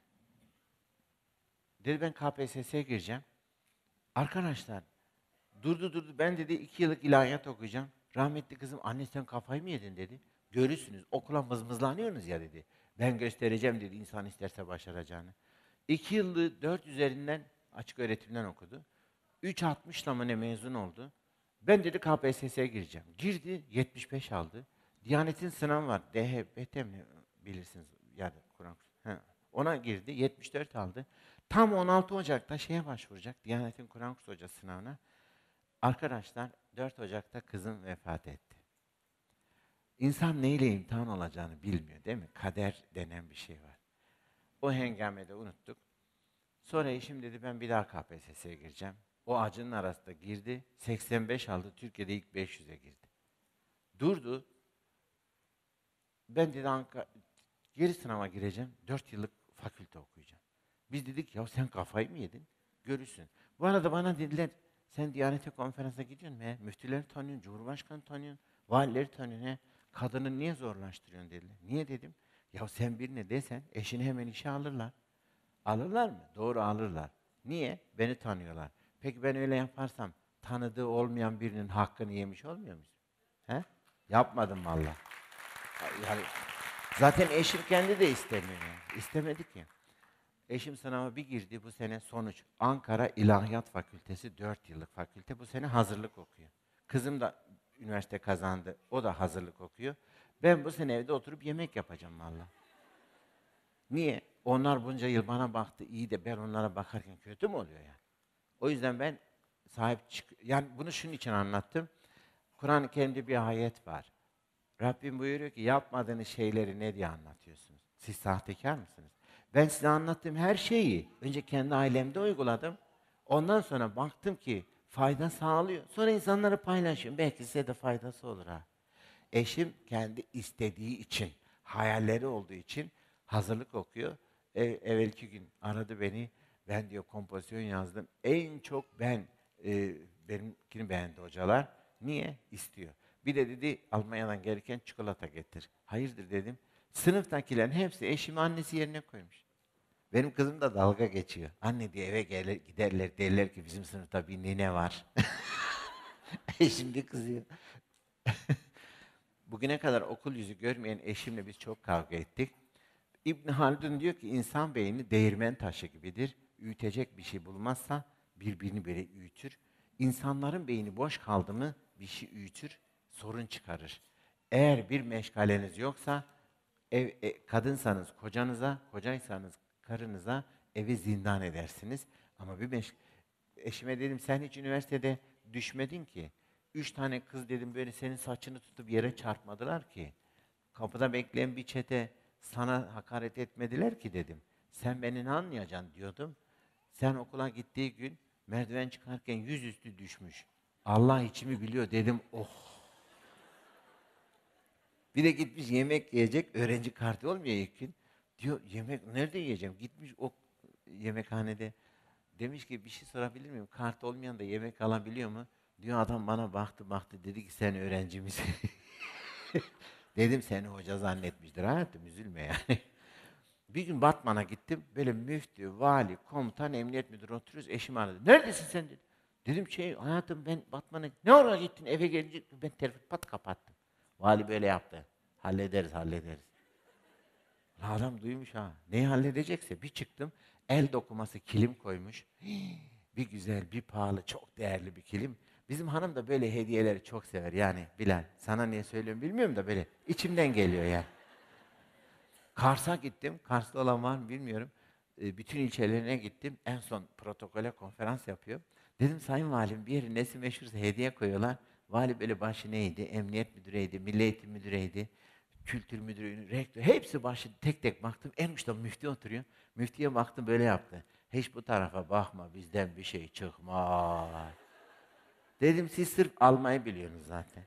Dedi ben K P S S'ye gireceğim. Arkadaşlar, durdu durdu, ben dedi iki yıllık ilahiyat okuyacağım. Rahmetli kızım, anne sen kafayı mı yedin dedi. Görürsünüz, okula mızmızlanıyorsunuz ya dedi. Ben göstereceğim dedi, insan isterse başaracağını. İki yıllık dört üzerinden açık öğretimden okudu. Üç altmışla mı ne mezun oldu. Ben dedi K P S S'ye gireceğim. Girdi, yetmiş beş aldı. Diyanet'in sınavı var. D H B T mi bilirsiniz? Yani Kur'an kursu. Ona girdi, yetmiş dört aldı. Tam on altı Ocak'ta şeye başvuracak. Diyanet'in Kur'an kursu hocası sınavına. Arkadaşlar dört Ocak'ta kızım vefat etti. İnsan neyle imtihan olacağını bilmiyor değil mi? Kader denen bir şey var. O hengamede unuttuk. Sonra eşim dedi ben bir daha K P S S'ye gireceğim. O acının arasında girdi. seksen beş aldı. Türkiye'de ilk beş yüze girdi. Durdu. Ben dedi Ankara, geri sınava gireceğim. dört yıllık fakülte okuyacağım. Biz dedik ya sen kafayı mı yedin? Görürsün. Bu arada bana dediler sen Diyanet'e konferansa gidiyorsun he? Müftüleri tanıyorsun, Cumhurbaşkanı tanıyorsun, valileri tanıyorsun he? Kadını niye zorlaştırıyorsun dediler. Niye dedim? Ya sen birine desen eşini hemen işe alırlar. Alırlar mı? Doğru alırlar. Niye? Beni tanıyorlar. Peki ben öyle yaparsam tanıdığı olmayan birinin hakkını yemiş olmuyor muyuz? He? Yapmadım vallahi. Yani zaten eşim kendi de istemiyor. Yani. İstemedi ki. Eşim sınava bir girdi bu sene sonuç. Ankara İlahiyat Fakültesi dört yıllık fakülte. Bu sene hazırlık okuyor. Kızım da üniversite kazandı. O da hazırlık okuyor. Ben bu sene evde oturup yemek yapacağım valla. Niye? Onlar bunca yıl bana baktı iyi de ben onlara bakarken kötü mü oluyor yani? O yüzden ben sahip çık... Yani bunu şunun için anlattım. Kur'an-ı Kerim'de bir ayet var. Rabbim buyuruyor ki yapmadığınız şeyleri ne diye anlatıyorsunuz? Siz sahtekar mısınız? Ben size anlattığım her şeyi önce kendi ailemde uyguladım. Ondan sonra baktım ki fayda sağlıyor. Sonra insanlara paylaşıyorum. Belki size de faydası olur ha. Eşim kendi istediği için, hayalleri olduğu için hazırlık okuyor. E, evvelki gün aradı beni. Ben diyor kompozisyon yazdım. En çok ben, e, benimkini beğendi hocalar. Niye? İstiyor. Bir de dedi Almanya'dan gelirken çikolata getir. Hayırdır dedim. Sınıftakilerin hepsi eşimi annesi yerine koymuş. Benim kızım da dalga geçiyor. Anne diye eve gelir, giderler derler ki bizim sınıfta bir nene var. Eşim de kızıyor. Bugüne kadar okul yüzü görmeyen eşimle biz çok kavga ettik. İbn Haldun diyor ki insan beyni değirmen taşı gibidir. Üyütecek bir şey bulmazsa birbirini böyle üyütür. İnsanların beyni boş kaldı mı bir şey üyütür, sorun çıkarır. Eğer bir meşgaleniz yoksa ev, e, kadınsanız kocanıza, kocaysanız karınıza evi zindan edersiniz. Ama bir meş eşime dedim sen hiç üniversitede düşmedin ki. Üç tane kız dedim böyle senin saçını tutup yere çarpmadılar ki. Kapıda bekleyen bir çete sana hakaret etmediler ki dedim. Sen beni ne anlayacaksın diyordum. Sen okula gittiği gün merdiven çıkarken yüzüstü düşmüş. Allah içimi biliyor dedim. Oh. Bir de gitmiş yemek yiyecek. Öğrenci kartı olmuyor ilk gün. Diyor yemek nerede yiyeceğim? Gitmiş o yemekhanede. Demiş ki bir şey sorabilir miyim? Kart olmayan da yemek alabiliyor mu? Diyor adam bana baktı baktı dedi ki sen öğrenci misin? Dedim seni hoca zannetmiştir hayatım üzülme yani. Bir gün Batman'a gittim. Böyle müftü, vali, komutan, emniyet müdürü oturuyoruz. Eşim aradı. Neredesin sen dedi. Dedim şey hayatım ben Batman'a ne ara gittin eve gelince ben telefonu pat kapattım. Vali böyle yaptı. Hallederiz hallederiz. Adam duymuş ha. Neyi halledecekse bir çıktım. El dokuması kilim koymuş. Hii, bir güzel, bir pahalı, çok değerli bir kilim. Bizim hanım da böyle hediyeleri çok sever. Yani Bilal, sana niye söylüyorum bilmiyorum da böyle içimden geliyor yani. Kars'a gittim. Kars'ta olan var mı bilmiyorum. E, bütün ilçelerine gittim. En son protokole konferans yapıyor. Dedim sayın valim bir yerin nesi meşhursa hediye koyuyorlar. Vali böyle başı neydi? Emniyet müdüreydi, milli eğitim müdüreydi, kültür müdürü, rektör. Hepsi başı tek tek baktım. En uçta müftü oturuyor. Müftüye baktım böyle yaptı. Hiç bu tarafa bakma bizden bir şey çıkmaz. Dedim siz sırf almayı biliyorsunuz zaten.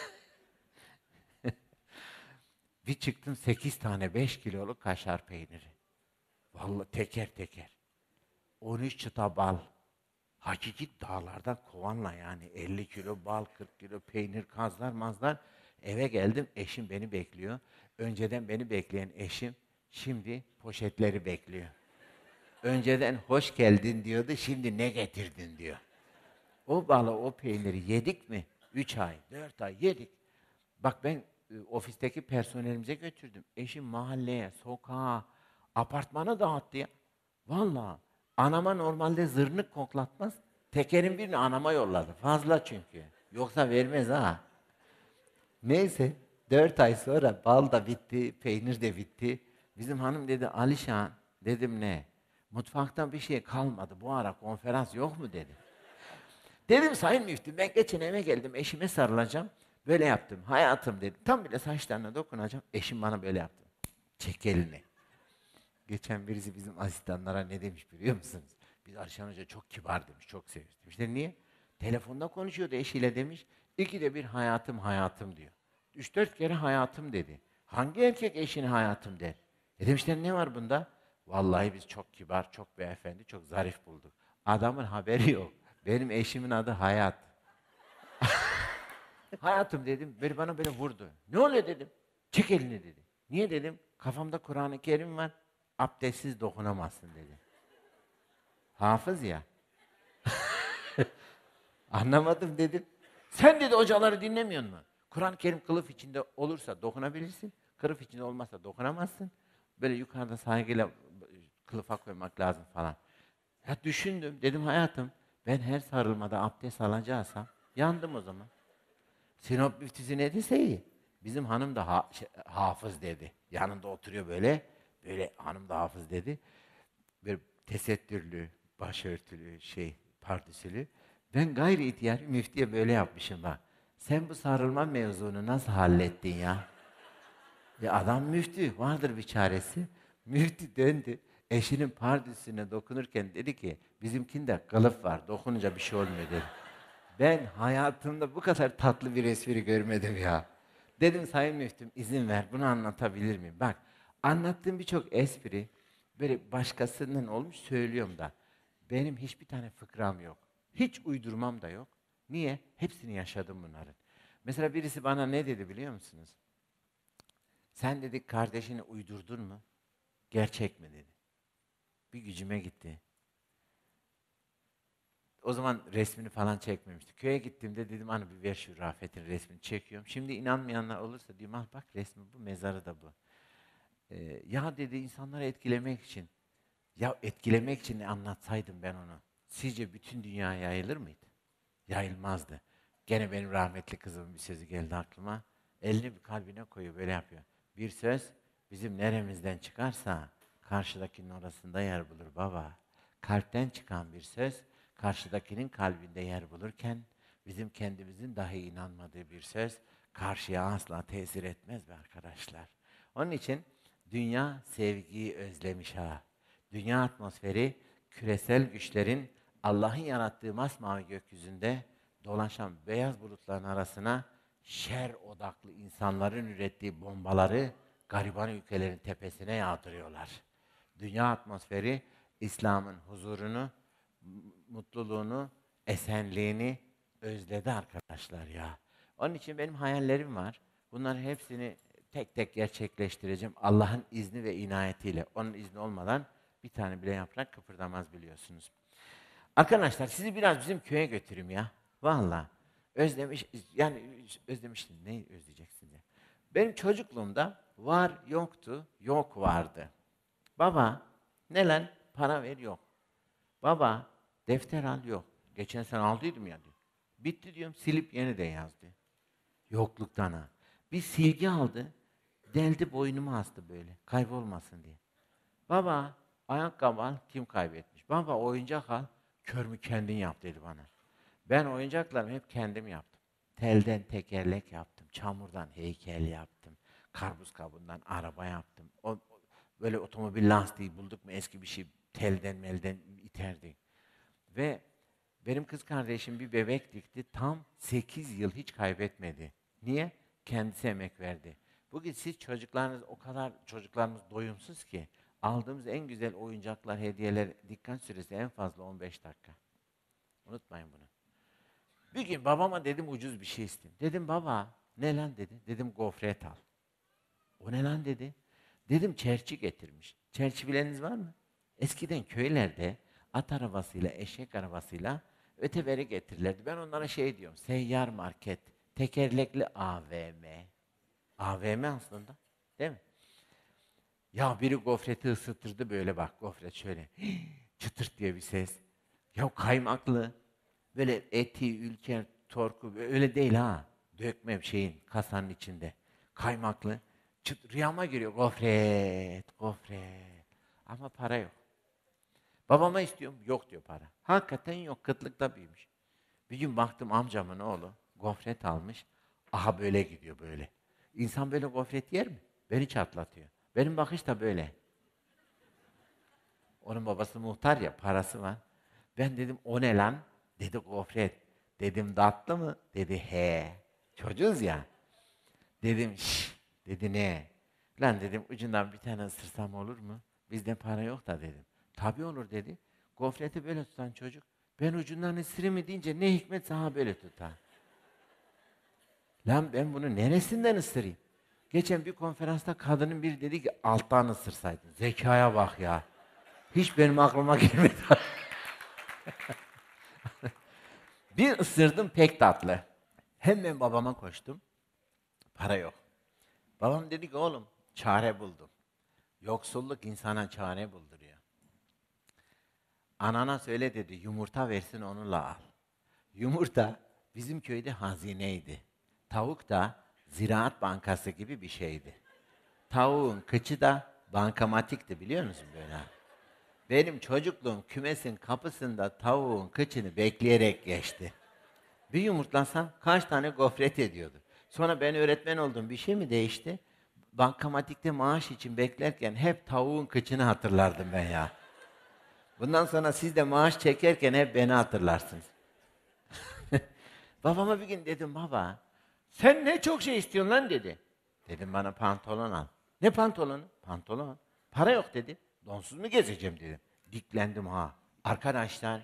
Bir çıktım sekiz tane beş kiloluk kaşar peyniri. Vallahi teker teker. on üç çıta bal. Hakiki dağlardan kovanla yani elli kilo bal, kırk kilo peynir, kazlar mazlar. Eve geldim eşim beni bekliyor. Önceden beni bekleyen eşim şimdi poşetleri bekliyor. Önceden hoş geldin diyordu şimdi ne getirdin diyor. O balı o peyniri yedik mi? Üç ay, dört ay yedik. Bak ben e, ofisteki personelimize götürdüm. Eşim mahalleye, sokağa, apartmana dağıttı ya. Vallahi anama normalde zırnık koklatmaz. Tekerin birini anama yolladı. Fazla çünkü. Yoksa vermez ha. Neyse dört ay sonra bal da bitti, peynir de bitti. Bizim hanım dedi Alişan, dedim ne? Mutfaktan bir şey kalmadı. Bu ara konferans yok mu dedi. Dedim sayın müftü ben geçen eve geldim eşime sarılacağım. Böyle yaptım hayatım dedim. Tam bile saçlarına dokunacağım. Eşim bana böyle yaptı. Çek elini. Geçen birisi bizim asistanlara ne demiş biliyor musunuz? Biz Alişan Hoca çok kibar demiş, çok seviyoruz. Demişler niye? Telefonda konuşuyordu eşiyle demiş. İkide bir hayatım hayatım diyor. Üç dört kere hayatım dedi. Hangi erkek eşine hayatım der? E demişler ne var bunda? Vallahi biz çok kibar, çok beyefendi, çok zarif bulduk. Adamın haberi yok. Benim eşimin adı Hayat. Hayatım dedim, beni bana böyle vurdu. Ne oluyor dedim. Çek elini dedi. Niye dedim. Kafamda Kur'an-ı Kerim var. Abdestsiz dokunamazsın dedi. Hafız ya. Anlamadım dedim. Sen dedi hocaları dinlemiyor mu? Kur'an-ı Kerim kılıf içinde olursa dokunabilirsin. Kılıf içinde olmazsa dokunamazsın. Böyle yukarıda saygıyla kılıfa koymak lazım falan. Ya düşündüm. Dedim hayatım ben her sarılmada abdest alacaksam yandım o zaman. Sinop müftüsü ne dese iyi. Bizim hanım da ha- şey, hafız dedi. Yanında oturuyor böyle. Böyle hanım da hafız dedi. Böyle tesettürlü, başörtülü, şey, pardösülü. Ben gayri ihtiyari müftiye böyle yapmışım bak. Sen bu sarılma mevzunu nasıl hallettin ya? Ya adam müftü, vardır bir çaresi. Müftü döndü. Eşinin pardüsüne dokunurken dedi ki, bizimkinde kılıf var, dokununca bir şey olmuyor dedi. Ben hayatımda bu kadar tatlı bir espri görmedim ya. Dedim sayın müftüm izin ver bunu anlatabilir miyim? Bak anlattığım birçok espri böyle başkasının olmuş söylüyorum da. Benim hiçbir tane fıkram yok. Hiç uydurmam da yok. Niye? Hepsini yaşadım bunların. Mesela birisi bana ne dedi biliyor musunuz? Sen dedi kardeşini uydurdun mu? Gerçek mi dedi. Bir gücüme gitti. O zaman resmini falan çekmemişti. Köye gittiğimde dedim hani bir ver şu Rafet'in resmini çekiyorum. Şimdi inanmayanlar olursa diyorum ah bak resmi bu, mezarı da bu. Ee, ya dedi insanları etkilemek için. Ya etkilemek için ne anlatsaydım ben onu. Sizce bütün dünya yayılır mıydı? Yayılmazdı. Gene benim rahmetli kızımın bir sözü geldi aklıma. Elini bir kalbine koyuyor böyle yapıyor. Bir söz bizim neremizden çıkarsa karşıdakinin orasında yer bulur baba. Kalpten çıkan bir söz karşıdakinin kalbinde yer bulurken bizim kendimizin dahi inanmadığı bir söz karşıya asla tesir etmez be arkadaşlar. Onun için dünya sevgiyi özlemiş ha. Dünya atmosferi küresel güçlerin Allah'ın yarattığı masmavi gökyüzünde dolaşan beyaz bulutların arasına şer odaklı insanların ürettiği bombaları gariban ülkelerin tepesine yağdırıyorlar. Dünya atmosferi İslam'ın huzurunu, mutluluğunu, esenliğini özledi arkadaşlar ya. Onun için benim hayallerim var. Bunların hepsini tek tek gerçekleştireceğim. Allah'ın izni ve inayetiyle. Onun izni olmadan bir tane bile yaprak kıpırdamaz biliyorsunuz. Arkadaşlar sizi biraz bizim köye götüreyim ya. Vallahi özlemiş, yani özlemiştim. Neyi özleyeceksiniz ya? Benim çocukluğumda var yoktu, yok vardı. Baba, ne lan? Para ver yok. Baba, defter al yok. Geçen sene aldıydım ya diyor. Bitti diyorum, silip yeniden yaz diyor. Yokluktan ha. Bir silgi aldı, deldi boynumu astı böyle, kaybolmasın diye. Baba, ayakkabı al, kim kaybetmiş? Baba, oyuncak al, kör mü kendin yap dedi bana. Ben oyuncaklarımı hep kendim yaptım. Telden tekerlek yaptım, çamurdan heykel yaptım, karpuz kabuğundan araba yaptım. O, o- böyle otomobil lastiği bulduk mu eski bir şey, telden melden iterdik. Ve benim kız kardeşim bir bebek dikti, tam sekiz yıl hiç kaybetmedi. Niye? Kendisi emek verdi. Bugün siz çocuklarınız o kadar çocuklarımız doyumsuz ki aldığımız en güzel oyuncaklar, hediyeler dikkat süresi en fazla on beş dakika. Unutmayın bunu. Bir gün babama dedim ucuz bir şey isteyeyim. Dedim baba ne lan dedi. Dedim gofret al. O ne lan dedi. Dedim çerçi getirmiş. Çerçi bileniniz var mı? Eskiden köylerde at arabasıyla, eşek arabasıyla öteberi getirirlerdi. Ben onlara şey diyorum. Seyyar market, tekerlekli A V M. A V M aslında. Değil mi? Ya biri gofreti ısıtırdı böyle bak gofret şöyle. Çıtırt diye bir ses. Ya kaymaklı. Böyle eti, ülker, torku öyle değil ha. Dökme şeyin kasanın içinde. Kaymaklı. Çıt, rüyama giriyor gofret, gofret. Ama para yok. Babama istiyorum. Yok diyor para. Hakikaten yok. Kıtlıkta büyümüş. Bir gün baktım amcamın oğlu gofret almış. Aha böyle gidiyor böyle. İnsan böyle gofret yer mi? Beni çatlatıyor. Benim bakış da böyle. Onun babası muhtar ya, parası var. Ben dedim o ne lan? Dedi gofret. Dedim tatlı mı? Dedi he. Çocuğuz ya. Dedim şşş. Dedi ne? Lan dedim ucundan bir tane ısırsam olur mu? Bizde para yok da dedim. Tabii olur dedi. Gofreti böyle tutan çocuk. Ben ucundan ısırayım mı deyince ne hikmet sana böyle tutar. Lan ben bunu neresinden ısırayım? Geçen bir konferansta kadının biri dedi ki alttan ısırsaydın. Zekaya bak ya. Hiç benim aklıma gelmedi. Bir ısırdım pek tatlı. Hemen babama koştum. Para yok. Babam dedi ki oğlum çare buldum. Yoksulluk insana çare bulduruyor. Anana söyle dedi yumurta versin onunla al. Yumurta bizim köyde hazineydi. Tavuk da Ziraat Bankası gibi bir şeydi. Tavuğun kıçı da bankamatikti, biliyor musun böyle? Benim çocukluğum kümesin kapısında tavuğun kıçını bekleyerek geçti. Bir yumurtlasam kaç tane gofret ediyordu. Sonra ben öğretmen oldum, bir şey mi değişti? Bankamatikte maaş için beklerken hep tavuğun kıçını hatırlardım ben ya. Bundan sonra siz de maaş çekerken hep beni hatırlarsınız. Babama bir gün dedim, baba sen ne çok şey istiyorsun lan dedi. Dedim bana pantolon al. Ne pantolonu? Pantolon. Para yok dedi. Donsuz mu gezeceğim dedim. Diklendim ha. Arkadaşlar,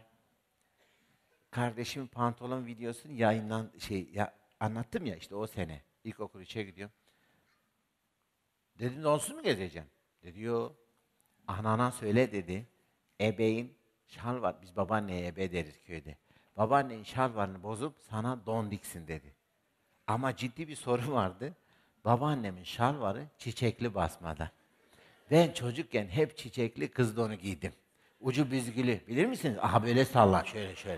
kardeşimin pantolon videosunu yayınlan şey ya anlattım ya, işte o sene. İlkokul üçe gidiyorum. Dedim donsuz mu gezeceğim? Dedi yo. Anana söyle dedi. Ebeğin şal var. Biz babaanneye ebe deriz köyde. Babaannen şalvarını bozup sana don diksin dedi. Ama ciddi bir sorun vardı. Babaannemin şalvarı çiçekli basmada. Ben çocukken hep çiçekli kız donu giydim. Ucu büzgülü. Bilir misiniz? Aha böyle sallar. Şöyle şöyle.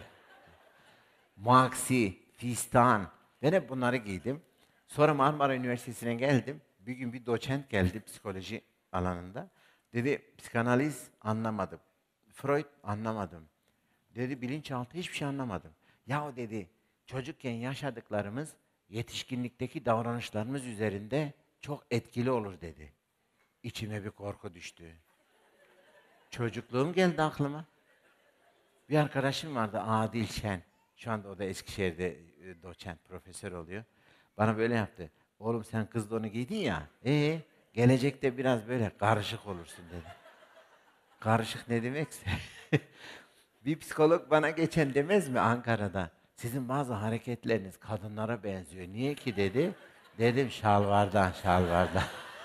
Maxi, fistan. Ben hep bunları giydim. Sonra Marmara Üniversitesi'ne geldim. Bir gün bir doçent geldi psikoloji alanında. Dedi psikanaliz anlamadım. Freud anlamadım. Dedi bilinçaltı hiçbir şey anlamadım. Yahu dedi çocukken yaşadıklarımız yetişkinlikteki davranışlarımız üzerinde çok etkili olur dedi. İçime bir korku düştü. Çocukluğum geldi aklıma. Bir arkadaşım vardı Adil Şen. Şu anda o da Eskişehir'de e, doçent, profesör oluyor. Bana böyle yaptı. Oğlum sen kız donu giydin ya. Ee, gelecekte biraz böyle karışık olursun dedi. Karışık ne demekse. Bir psikolog bana geçen demez mi Ankara'da? Sizin bazı hareketleriniz kadınlara benziyor. Niye ki dedi. Dedim şalvardan şalvardan.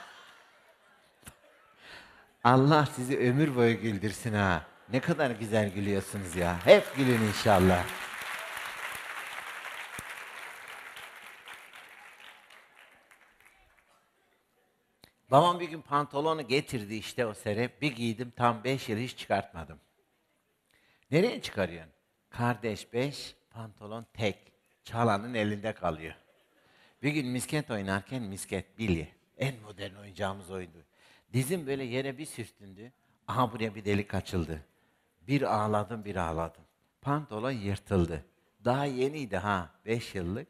Allah sizi ömür boyu güldürsün ha. Ne kadar güzel gülüyorsunuz ya. Hep gülün inşallah. Babam bir gün pantolonu getirdi işte o sene. Bir giydim tam beş yıl hiç çıkartmadım. Nereye çıkarıyorsun? Kardeş beş, pantolon tek. Çalanın elinde kalıyor. Bir gün misket oynarken misket bilye. En modern oyuncağımız oydu. Dizim böyle yere bir sürtündü. Aha buraya bir delik açıldı. Bir ağladım bir ağladım. Pantolon yırtıldı. Daha yeniydi ha. Beş yıllık.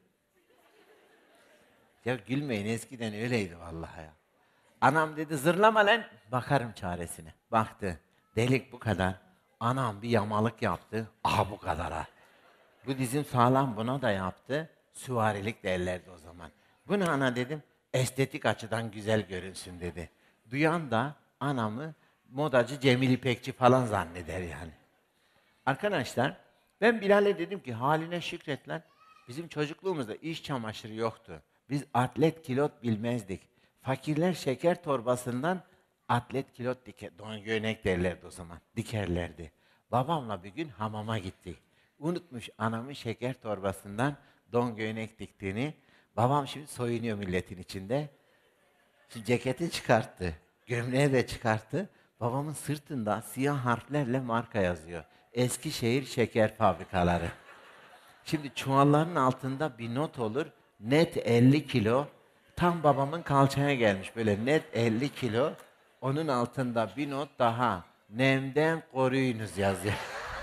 Ya gülmeyin eskiden öyleydi vallahi ya. Anam dedi zırlama lan. Bakarım çaresine. Baktı. Delik bu kadar. Anam bir yamalık yaptı. Aha bu kadar ha. Bu dizim sağlam buna da yaptı. Süvarilik derlerdi o zaman. Bu ne ana dedim. Estetik açıdan güzel görünsün dedi. Duyan da anamı modacı Cemil İpekçi falan zanneder yani. Arkadaşlar ben Bilal'e dedim ki haline şükret lan. Bizim çocukluğumuzda iş çamaşırı yoktu. Biz atlet kilot bilmezdik. Fakirler şeker torbasından atlet kilot diker, don göğnek derlerdi o zaman. Dikerlerdi. Babamla bir gün hamama gittik. Unutmuş anamın şeker torbasından don göğnek diktiğini. Babam şimdi soyunuyor milletin içinde. Şimdi ceketi çıkarttı. Gömleği de çıkarttı. Babamın sırtında siyah harflerle marka yazıyor. Eskişehir Şeker Fabrikaları. Şimdi çuvalların altında bir not olur. Net elli kilo. Tam babamın kalçaya gelmiş böyle net elli kilo. Onun altında bir not daha. Nemden koruyunuz yazıyor.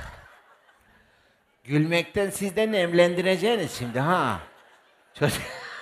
Gülmekten siz de nemlendireceğiniz şimdi ha. Çocuk.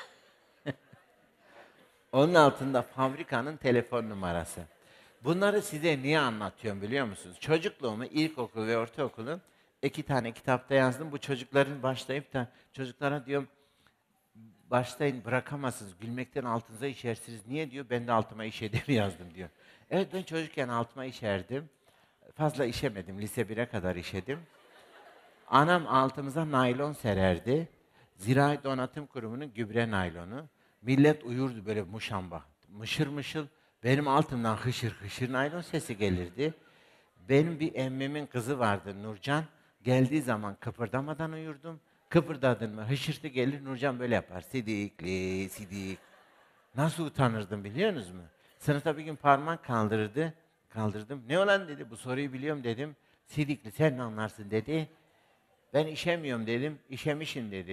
Onun altında fabrikanın telefon numarası. Bunları size niye anlatıyorum biliyor musunuz? Çocukluğumu ilkokul ve ortaokulu iki tane kitapta yazdım. Bu çocukların başlayıp da çocuklara diyorum başlayın bırakamazsınız. Gülmekten altınıza işersiniz. Niye diyor? Ben de altıma işediğimi yazdım diyor. Evet ben çocukken altıma işerdim. Fazla işemedim. Lise bire kadar işedim. Anam altımıza naylon sererdi. Zirai Donatım Kurumu'nun gübre naylonu. Millet uyurdu böyle muşamba. Mışır mışıl. Benim altımdan hışır hışır naylon sesi gelirdi. Benim bir emmimin kızı vardı Nurcan. Geldiği zaman kıpırdamadan uyurdum. Kıpırdadın mı hışırtı gelir Nurcan böyle yapar. Sidikli sidik. Nasıl utanırdım biliyor musunuz mu? Sınıfta bir gün parmak kaldırdı. Kaldırdım. Ne olan dedi bu soruyu biliyorum dedim. Sidikli sen ne anlarsın dedi. Ben işemiyorum dedim. İşemişim dedi.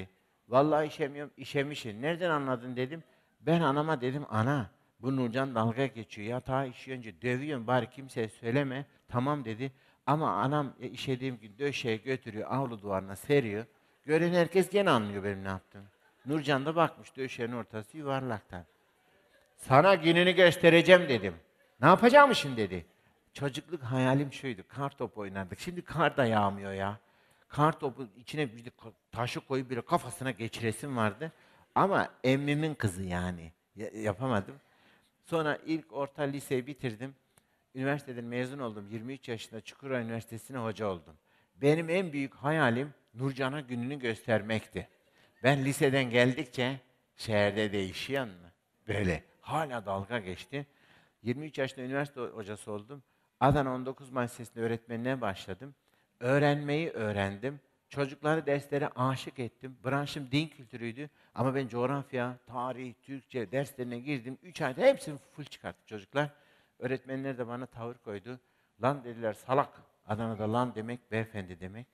Vallahi işemiyorum. İşemişsin. Nereden anladın dedim. Ben anama dedim, ana bu Nurcan dalga geçiyor. Yatağa işeyince dövüyorum, bari kimseye söyleme. Tamam dedi. Ama anam e, işediğim gün döşeye götürüyor, avlu duvarına seriyor. Gören herkes gene anlıyor benim ne yaptığımı. Nurcan da bakmış, döşeğin ortası yuvarlaktan. Sana gününü göstereceğim dedim. Ne yapacağımışsın dedi. Çocukluk hayalim şuydu, kar topu oynardık. Şimdi kar da yağmıyor ya. Kar topu içine bir de ko- taşı koyup bir kafasına geçiresim vardı. Ama emmimin kızı yani. Ya- yapamadım. Sonra ilk orta liseyi bitirdim. Üniversiteden mezun oldum. yirmi üç yaşında Çukurova Üniversitesi'ne hoca oldum. Benim en büyük hayalim Nurcan'a gününü göstermekti. Ben liseden geldikçe şehirde değişiyor mu? Böyle hala dalga geçti. yirmi üç yaşında üniversite hocası oldum. Adana on dokuz Mayıs Lisesi'nde öğretmenliğe başladım. Öğrenmeyi öğrendim. Çocukları derslere aşık ettim. Branşım din kültürüydü. Ama ben coğrafya, tarih, Türkçe derslerine girdim. Üç ayda hepsini full çıkarttı çocuklar. Öğretmenler de bana tavır koydu. Lan dediler salak. Adana'da lan demek beyefendi demek.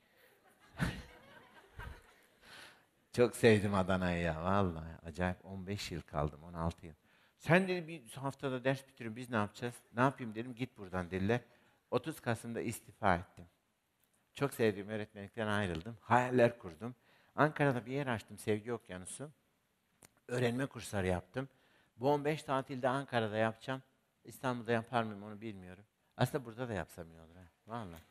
Çok sevdim Adana'yı ya vallahi. Acayip on beş yıl kaldım, on altı yıl. Sen dedi bir haftada ders bitiriyorum, biz ne yapacağız? Ne yapayım dedim, git buradan dediler. otuz Kasım'da istifa ettim. Çok sevdiğim öğretmenlikten ayrıldım. Hayaller kurdum. Ankara'da bir yer açtım, Sevgi Okyanusu. Öğrenme kursları yaptım. Bu on beş tatilde Ankara'da yapacağım. İstanbul'da yapar mıyım onu bilmiyorum. Aslında burada da yapsam iyi olur ha. Vallahi.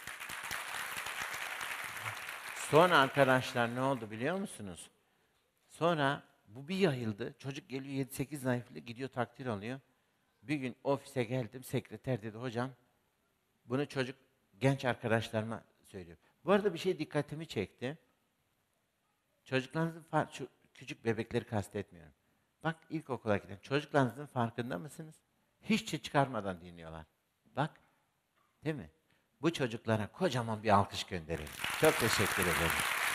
Sonra arkadaşlar ne oldu biliyor musunuz? Sonra bu bir yayıldı. Çocuk geliyor yedi sekiz aylık gidiyor takdir alıyor. Bir gün ofise geldim. Sekreter dedi hocam bunu çocuk genç arkadaşlarıma söylüyor. Bu arada bir şey dikkatimi çekti. Çocuklarınızın far- şu küçük bebekleri kastetmiyorum. Bak ilkokula giden çocuklarınızın farkında mısınız? Hiç çı- çıkarmadan dinliyorlar. Bak değil mi? Bu çocuklara kocaman bir alkış gönderin. Çok teşekkür ederim.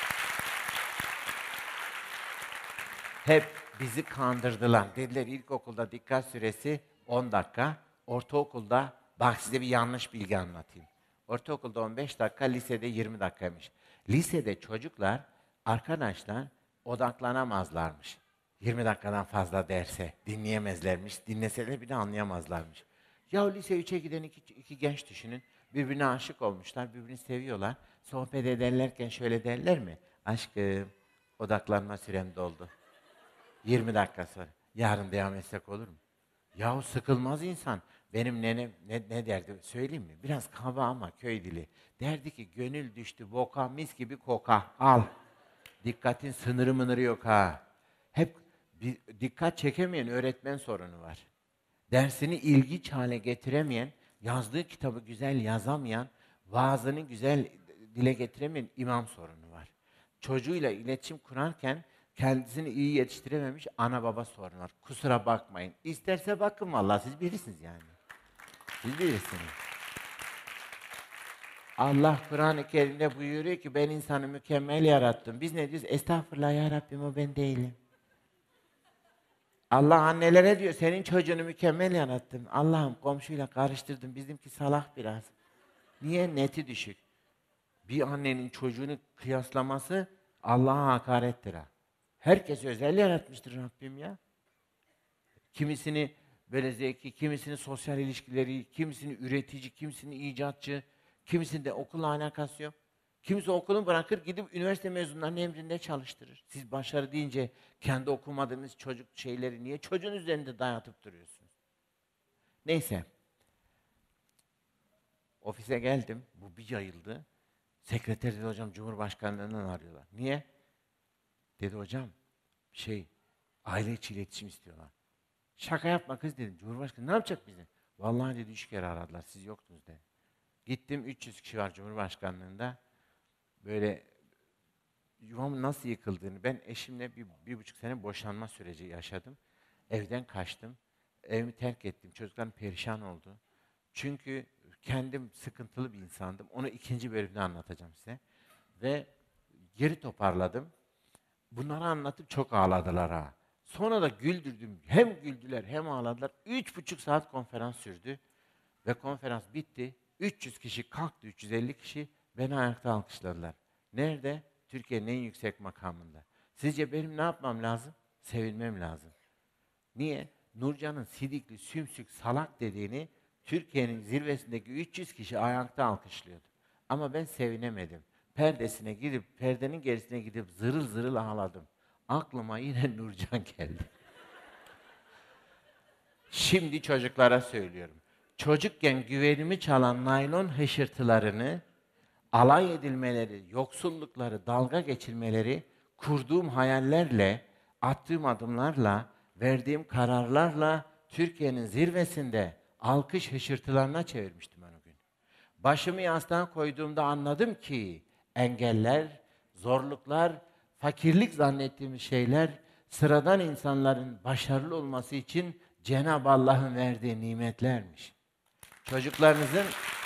Hep bizi kandırdılar. Dediler ilkokulda dikkat süresi on dakika. Ortaokulda, bak size bir yanlış bilgi anlatayım. Ortaokulda on beş dakika, lisede yirmi dakikaymış. Lisede çocuklar, arkadaşlar odaklanamazlarmış. yirmi dakikadan fazla derse dinleyemezlermiş. Dinleseler bile anlayamazlarmış. Ya lise üçe giden iki, iki genç düşünün. Birbirine aşık olmuşlar, birbirini seviyorlar. Sohbet ederlerken şöyle derler mi? Aşkım, odaklanma sürem doldu. yirmi dakika sonra. Yarın devam etsek olur mu? Yahu sıkılmaz insan. Benim nenem ne, ne derdi söyleyeyim mi? Biraz kaba ama köy dili. Derdi ki gönül düştü boka mis gibi koka al. Dikkatin sınırı mınırı yok ha. Hep bir, dikkat çekemeyen öğretmen sorunu var. Dersini ilginç hale getiremeyen, yazdığı kitabı güzel yazamayan, vaazını güzel dile getiremeyen imam sorunu var. Çocuğuyla iletişim kurarken kendisini iyi yetiştirememiş ana baba sorunu var. Kusura bakmayın. İsterse bakın vallahi siz bilirsiniz yani. Siz bilirsiniz. Allah Kur'an-ı Kerim'de buyuruyor ki ben insanı mükemmel yarattım. Biz ne diyoruz? Estağfurullah ya Rabbim o ben değilim. Allah annelere diyor senin çocuğunu mükemmel yarattım. Allah'ım komşuyla karıştırdım. Bizimki salak biraz. Niye? Neti düşük. Bir annenin çocuğunu kıyaslaması Allah'a hakarettir ha. Herkes özel yaratmıştır Rabbim ya. Kimisini böyle zeki, kimisini sosyal ilişkileri, kimisini üretici, kimisini icatçı, kimisinde okulla alakası yok. Kimisi okulunu bırakır gidip üniversite mezunlarının emrinde çalıştırır. Siz başarı deyince kendi okumadığınız çocuk şeyleri niye çocuğun üzerinde dayatıp duruyorsunuz? Neyse. Ofise geldim. Bu bir yayıldı. Sekreter dedi hocam Cumhurbaşkanlığından arıyorlar. Niye? Dedi hocam şey aile içi iletişim istiyorlar. Şaka yapma kız dedim. Cumhurbaşkanı ne yapacak bizi? Vallahi dedi üç kere aradılar. Siz yoktunuz dedi. Gittim üç yüz kişi var Cumhurbaşkanlığında. Böyle yuvamın nasıl yıkıldığını, ben eşimle bir, bir buçuk sene boşanma süreci yaşadım. Evden kaçtım. Evimi terk ettim. Çocuklarım perişan oldu. Çünkü kendim sıkıntılı bir insandım. Onu ikinci bölümde anlatacağım size. Ve geri toparladım. Bunları anlatıp çok ağladılar ha. Sonra da güldürdüm. Hem güldüler hem ağladılar. Üç buçuk saat konferans sürdü. Ve konferans bitti. üç yüz kişi kalktı, üç yüz elli kişi beni ayakta alkışladılar. Nerede? Türkiye'nin en yüksek makamında. Sizce benim ne yapmam lazım? Sevinmem lazım. Niye? Nurcan'ın sidikli, sümsük, salak dediğini Türkiye'nin zirvesindeki üç yüz kişi ayakta alkışlıyordu. Ama ben sevinemedim. Perdesine gidip, perdenin gerisine gidip zırıl zırıl ağladım. Aklıma yine Nurcan geldi. Şimdi çocuklara söylüyorum. Çocukken güvenimi çalan naylon hışırtılarını, alay edilmeleri, yoksullukları, dalga geçirmeleri, kurduğum hayallerle, attığım adımlarla, verdiğim kararlarla Türkiye'nin zirvesinde alkış hışırtılarına çevirmiştim ben o gün. Başımı yastığa koyduğumda anladım ki engeller, zorluklar, fakirlik zannettiğimiz şeyler sıradan insanların başarılı olması için Cenab-ı Allah'ın verdiği nimetlermiş. Çocuklarınızın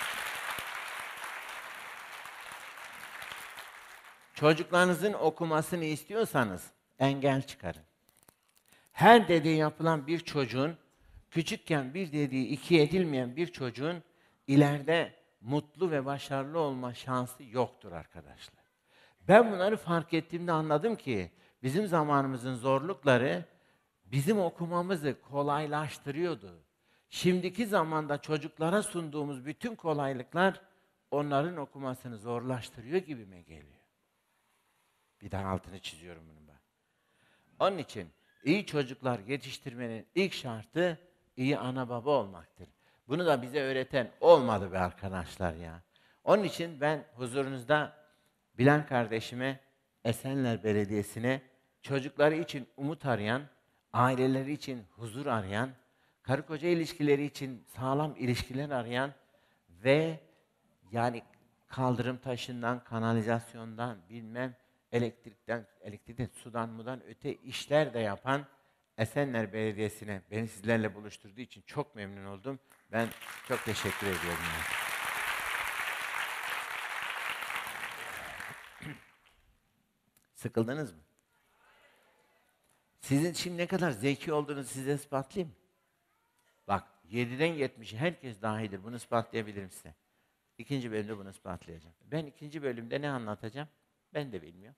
çocuklarınızın okumasını istiyorsanız engel çıkarın. Her dediği yapılan bir çocuğun, küçükken bir dediği iki edilmeyen bir çocuğun ileride mutlu ve başarılı olma şansı yoktur arkadaşlar. Ben bunları fark ettiğimde anladım ki bizim zamanımızın zorlukları bizim okumamızı kolaylaştırıyordu. Şimdiki zamanda çocuklara sunduğumuz bütün kolaylıklar onların okumasını zorlaştırıyor gibime geliyor. Bir daha altını çiziyorum bunun ben. Onun için iyi çocuklar yetiştirmenin ilk şartı iyi ana baba olmaktır. Bunu da bize öğreten olmadı be arkadaşlar ya. Onun için ben huzurunuzda Bilen kardeşime, Esenler Belediyesi'ne çocukları için umut arayan, aileleri için huzur arayan, karı koca ilişkileri için sağlam ilişkiler arayan ve yani kaldırım taşından, kanalizasyondan, bilmem elektrikten, elektrikten, sudan, mudan öte işler de yapan Esenler Belediyesi'ne beni sizlerle buluşturduğu için çok memnun oldum. Ben çok teşekkür ediyorum. Sıkıldınız mı? Sizin şimdi ne kadar zeki olduğunuzu size ispatlayayım mı? Bak, yediden yetmişe herkes dahidir. Bunu ispatlayabilirim size. İkinci bölümde bunu ispatlayacağım. Ben ikinci bölümde ne anlatacağım? Ben de bilmiyorum.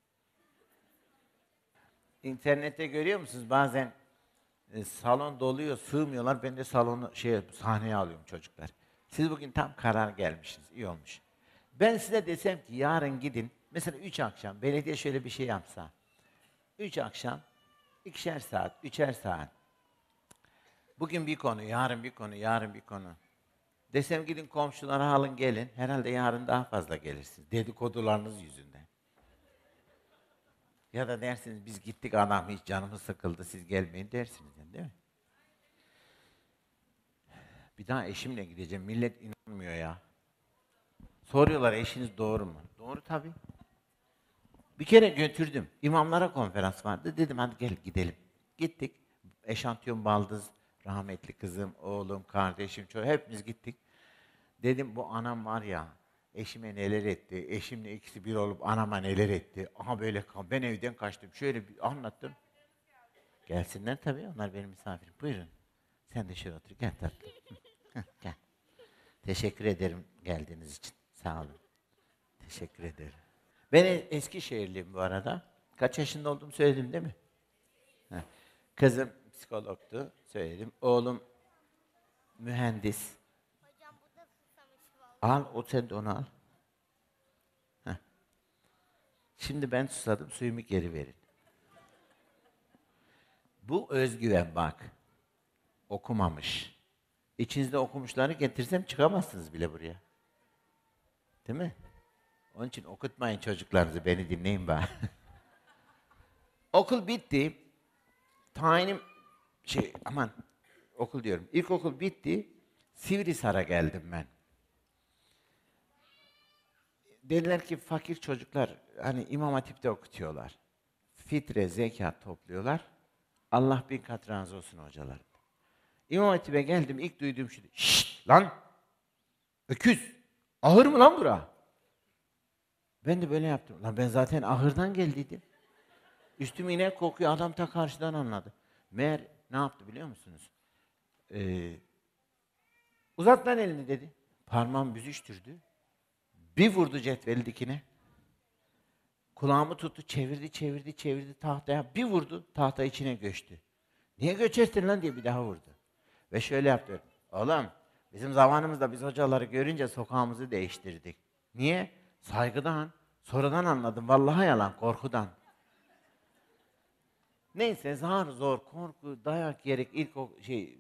İnternette görüyor musunuz? Bazen e, salon doluyor, sığmıyorlar. Ben de salonu şey sahneye alıyorum çocuklar. Siz bugün tam karar gelmişsiniz. İyi olmuş. Ben size desem ki yarın gidin. Mesela üç akşam belediye şöyle bir şey yapsa. Üç akşam, ikişer saat, üçer saat. Bugün bir konu, yarın bir konu, yarın bir konu. Desem gidin komşulara alın gelin. Herhalde yarın daha fazla gelirsiniz. Dedikodularınız yüzünden. Ya da dersiniz biz gittik adam hiç canımız sıkıldı siz gelmeyin dersiniz yani, değil mi? Bir daha eşimle gideceğim. Millet inanmıyor ya. Soruyorlar eşiniz doğru mu? Doğru tabii. Bir kere götürdüm. İmamlara konferans vardı. Dedim hadi gel gidelim. Gittik. Eşantiyon baldız, rahmetli kızım, oğlum, kardeşim, çoğu hepimiz gittik. Dedim bu anam var ya, eşime neler etti, eşimle ikisi bir olup anama neler etti. Aha böyle ben evden kaçtım. Şöyle bir anlattım. Gelsinler tabii, onlar benim misafirim. Buyurun. Sen de şöyle otur. Gel tatlım. Gel. Teşekkür ederim geldiğiniz için. Sağ olun. Teşekkür ederim. Ben Eskişehirliyim bu arada. Kaç yaşında olduğumu söyledim değil mi? Heh. Kızım psikologtu, söyledim. Oğlum mühendis. Hocam bu da susamış vallahi. Al, o sen de onu al. Heh. Şimdi ben susadım, suyumu geri verin. Bu özgüven bak. Okumamış. İçinizde okumuşları getirsem çıkamazsınız bile buraya. Değil mi? Onun için okutmayın çocuklarınızı, beni dinleyin bari. Okul bitti. Tayinim, şey aman okul diyorum. İlkokul bitti. Sivrisar'a geldim ben. Dediler ki fakir çocuklar hani İmam Hatip'te okutuyorlar. Fitre, zekat topluyorlar. Allah bin kat razı olsun hocalar. İmam Hatip'e geldim, ilk duyduğum şey, şşt lan! Öküz! Ahır mı lan bura? Ben de böyle yaptım. Lan ben zaten ahırdan geldiydim. Üstüm inek kokuyor, adam ta karşıdan anladı. Meğer ne yaptı biliyor musunuz? Ee, uzat lan elini dedi. Parmağım büzüştürdü. Bir vurdu cetveli dikine. Kulağımı tuttu, çevirdi, çevirdi, çevirdi tahtaya. Bir vurdu, tahta içine göçtü. Niye göçersin lan diye bir daha vurdu. Ve şöyle yaptı. Oğlum, bizim zamanımızda biz hocaları görünce sokağımızı değiştirdik. Niye? Saygıdan. Sonradan anladım. Vallahi yalan, korkudan. Neyse zar zor, korku, dayak yerek ilk o şey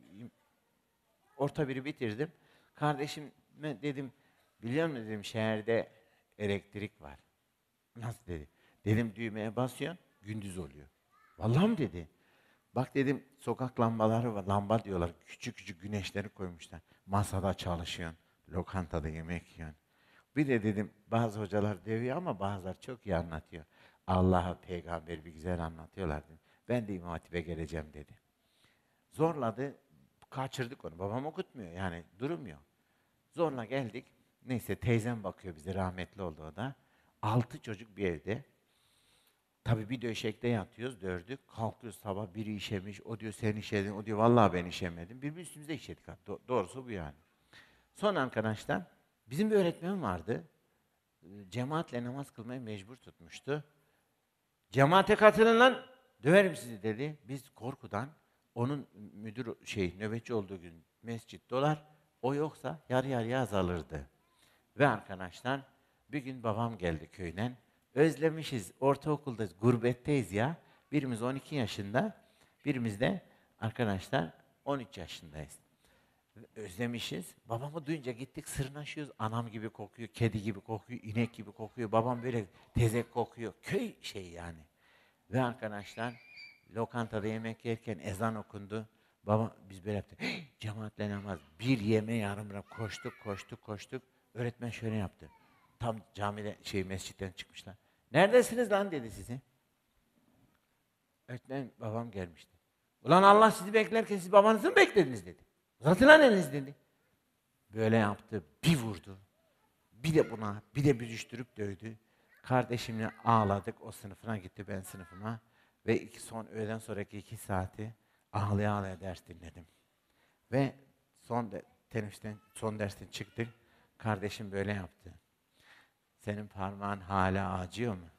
orta biri bitirdim. Kardeşime dedim, biliyor musun dedim, şehirde elektrik var. Nasıl dedi? Dedim düğmeye basıyorsun, gündüz oluyor. Vallahi mi dedi? Bak dedim, sokak lambaları var, lamba diyorlar, küçük küçük güneşleri koymuşlar. Masada çalışıyorsun, lokantada yemek yiyorsun. Bir de dedim, bazı hocalar dövüyor ama bazıları çok iyi anlatıyor. Allah'ı, peygamber bir güzel anlatıyorlar dedim. Ben de İmam Hatip'e geleceğim dedi. Zorladı, kaçırdık onu. Babam okutmuyor yani, durmuyor. Zorla geldik. Neyse teyzem bakıyor bize, rahmetli oldu o da. Altı çocuk bir evde. Tabii bir döşekte yatıyoruz, dördük. Kalkıyoruz sabah, biri işemiş, o diyor sen işedin, o diyor vallahi ben işemedim. Birbiri üstümüze işedik. Do- doğrusu bu yani. Sonra arkadaşlar, bizim bir öğretmen vardı. Cemaatle namaz kılmayı mecbur tutmuştu. Cemaate katılın lan, döverim sizi dedi. Biz korkudan, onun müdür şey nöbetçi olduğu gün mescit dolar, o yoksa yarı yarıya azalırdı. Ve arkadaşlar, bir gün babam geldi köyden. Özlemişiz, ortaokuldayız, gurbetteyiz ya. Birimiz on iki yaşında, birimiz de arkadaşlar on üç yaşındayız. Özlemişiz. Babamı duyunca gittik, sırnaşıyoruz. Anam gibi kokuyor, kedi gibi kokuyor, inek gibi kokuyor. Babam böyle tezek kokuyor. Köy şey yani. Ve arkadaşlar, lokantada yemek yerken ezan okundu. Baba biz böyle yaptık. Cemaatle namaz. Bir yeme yarım koştuk, koştuk, koştuk. Öğretmen şöyle yaptı. Tam camide şey mescitten çıkmışlar. Neredesiniz lan dedi sizi. Öğretmen babam gelmişti. Ulan Allah sizi beklerken siz babanızı mı beklediniz dedi. Uzatın lan elinizi dedi. Böyle yaptı, bir vurdu. Bir de buna, bir de büzüştürüp dövdü. Kardeşimle ağladık, o sınıfına gitti, ben sınıfıma. Ve iki son öğleden sonraki iki saati ağlaya ağlaya ders dinledim. Ve son de, teneffüsten, son dersten çıktık. Kardeşim böyle yaptı. Senin parmağın hala acıyor mu?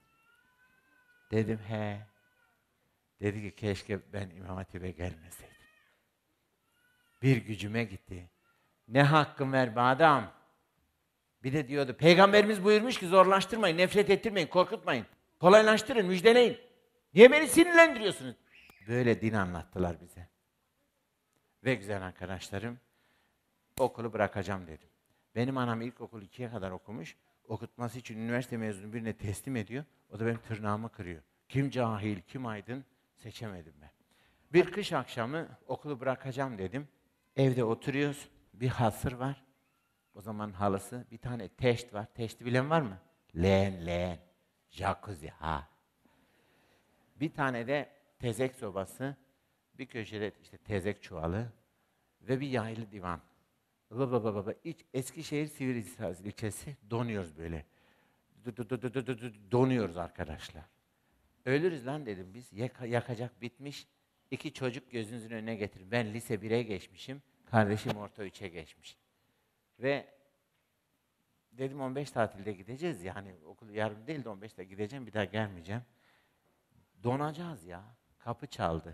Dedim he. Dedi ki keşke ben İmam Hatip'e gelmeseydim. Bir gücüme gitti. Ne hakkım ver be adam. Bir de diyordu, Peygamberimiz buyurmuş ki zorlaştırmayın, nefret ettirmeyin, korkutmayın. Kolaylaştırın, müjdeleyin. Niye beni sinirlendiriyorsunuz? Böyle din anlattılar bize. Ve güzel arkadaşlarım, okulu bırakacağım dedim. Benim anam ilkokul ikiye kadar okumuş, okutması için üniversite mezunu birine teslim ediyor, o da benim tırnağımı kırıyor. Kim cahil, kim aydın seçemedim ben. Bir kış akşamı okulu bırakacağım dedim. Evde oturuyoruz, bir hasır var. O zaman halısı, bir tane teşt var. Teşti bilen var mı? Leğen, leğen. Jacuzzi, ha. Bir tane de tezek sobası, bir köşede işte tezek çuvalı ve bir yaylı divan. Baba baba baba. İç, Eskişehir Sivrihisar ilçesi donuyoruz böyle. Donuyoruz arkadaşlar. Ölürüz lan dedim biz. Yaka, yakacak bitmiş. İki çocuk gözünüzün önüne getirin. Ben lise bire geçmişim. Kardeşim orta üçe geçmiş. Ve dedim on beş tatilde gideceğiz ya. Hani okul yarın değil de on beşte gideceğim. Bir daha gelmeyeceğim. Donacağız ya. Kapı çaldı.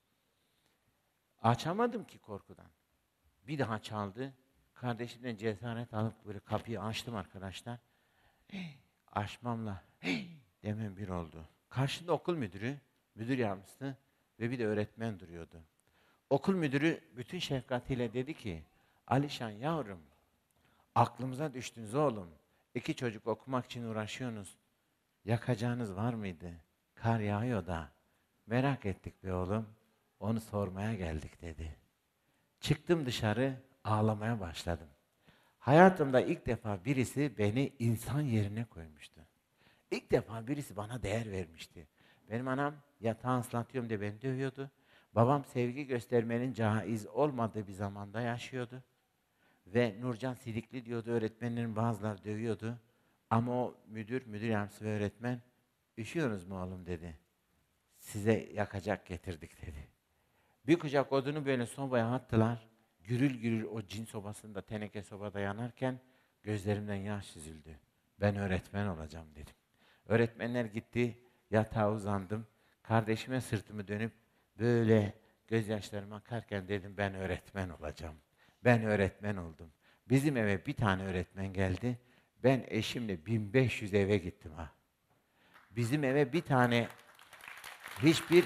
Açamadım ki korkudan. Bir daha çaldı. Kardeşimden cesaret alıp böyle kapıyı açtım arkadaşlar. Hey, açmamla hey, demem bir oldu. Karşında okul müdürü, müdür yardımcısı ve bir de öğretmen duruyordu. Okul müdürü bütün şefkatiyle dedi ki, Alişan yavrum, aklımıza düştünüz oğlum. İki çocuk okumak için uğraşıyorsunuz. Yakacağınız var mıydı? Kar yağıyor da. Merak ettik be oğlum. Onu sormaya geldik dedi. Çıktım dışarı, ağlamaya başladım. Hayatımda ilk defa birisi beni insan yerine koymuştu. İlk defa birisi bana değer vermişti. Benim anam yatağı ıslatıyorum diye beni dövüyordu. Babam sevgi göstermenin caiz olmadığı bir zamanda yaşıyordu. Ve Nurcan Sidikli diyordu, öğretmenlerin bazıları dövüyordu. Ama o müdür, müdür yardımcısı ve öğretmen, üşüyorsunuz mu oğlum dedi. Size yakacak getirdik dedi. Bir kucak odunu böyle sobaya attılar. Gürül gürül o cin sobasında, teneke sobada yanarken gözlerimden yaş süzüldü. Ben öğretmen olacağım dedim. Öğretmenler gitti, yatağa uzandım. Kardeşime sırtımı dönüp böyle gözyaşlarıma akarken dedim ben öğretmen olacağım. Ben öğretmen oldum. Bizim eve bir tane öğretmen geldi. Ben eşimle bin beş yüz eve gittim ha. Bizim eve bir tane hiçbir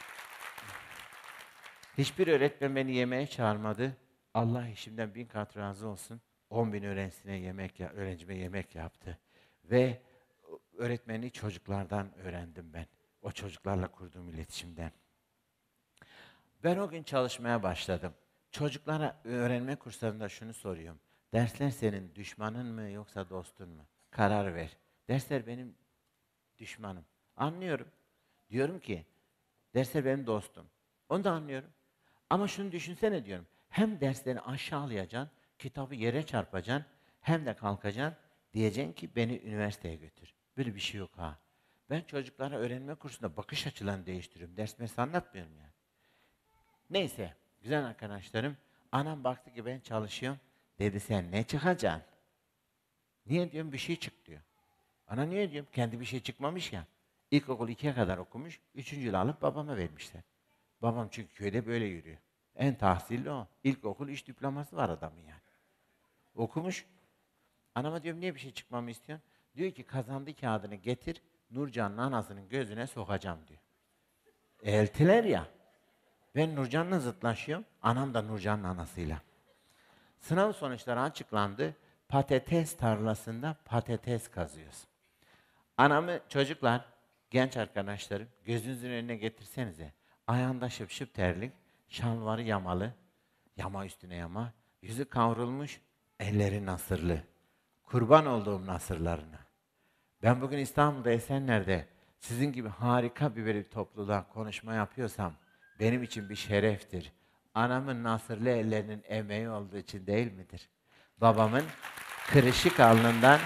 hiçbir öğretmen beni yemeğe çağırmadı. Allah eşimden bin kat razı olsun. on bin öğrencisine yemek ya, öğrencime yemek yaptı. Ve öğretmenliği çocuklardan öğrendim ben. O çocuklarla kurduğum iletişimden. Ben o gün çalışmaya başladım. Çocuklara öğrenme kurslarında şunu soruyorum. Dersler senin düşmanın mı yoksa dostun mu? Karar ver. Dersler benim düşmanım. Anlıyorum. Diyorum ki dersler benim dostum. Onu da anlıyorum. Ama şunu düşünsene diyorum. Hem dersleri aşağılayacaksın, kitabı yere çarpacaksın, hem de kalkacaksın. Diyeceksin ki beni üniversiteye götür. Böyle bir şey yok ha. Ben çocuklara öğrenme kursunda bakış açılarını değiştiriyorum. Ders mesela anlatmıyorum yani. Neyse, güzel arkadaşlarım. Anam baktı ki ben çalışıyorum. Dedi sen ne çıkacaksın? Niye diyorum bir şey çık diyor. Ana niye diyorum? Kendi bir şey çıkmamış ya. İlkokul ikiye kadar okumuş. Üçüncü yılı alıp babama vermişler. Babam çünkü köyde böyle yürüyor. En tahsilli o. İlkokul iş diploması var adamın yani. Okumuş. Anama diyorum niye bir şey çıkmamı istiyorsun? Diyor ki kazandı kağıdını getir. Nurcan'ın anasının gözüne sokacağım diyor. Eltiler ya. Ben Nurcan'la zıtlaşıyorum. Anam da Nurcan'ın anasıyla. Sınav sonuçları açıklandı. Patates tarlasında patates kazıyoruz. Anamı çocuklar, genç arkadaşlarım gözünüzün önüne getirsenize. Ayağında şıp şıp terlik, şalvarı yamalı, yama üstüne yama, yüzü kavrulmuş, elleri nasırlı. Kurban olduğum nasırlarına. Ben bugün İstanbul'da Esenler'de sizin gibi harika bir, bir topluluğa konuşma yapıyorsam benim için bir şereftir. Anamın nasırlı ellerinin emeği olduğu için değil midir? Babamın kırışık alnından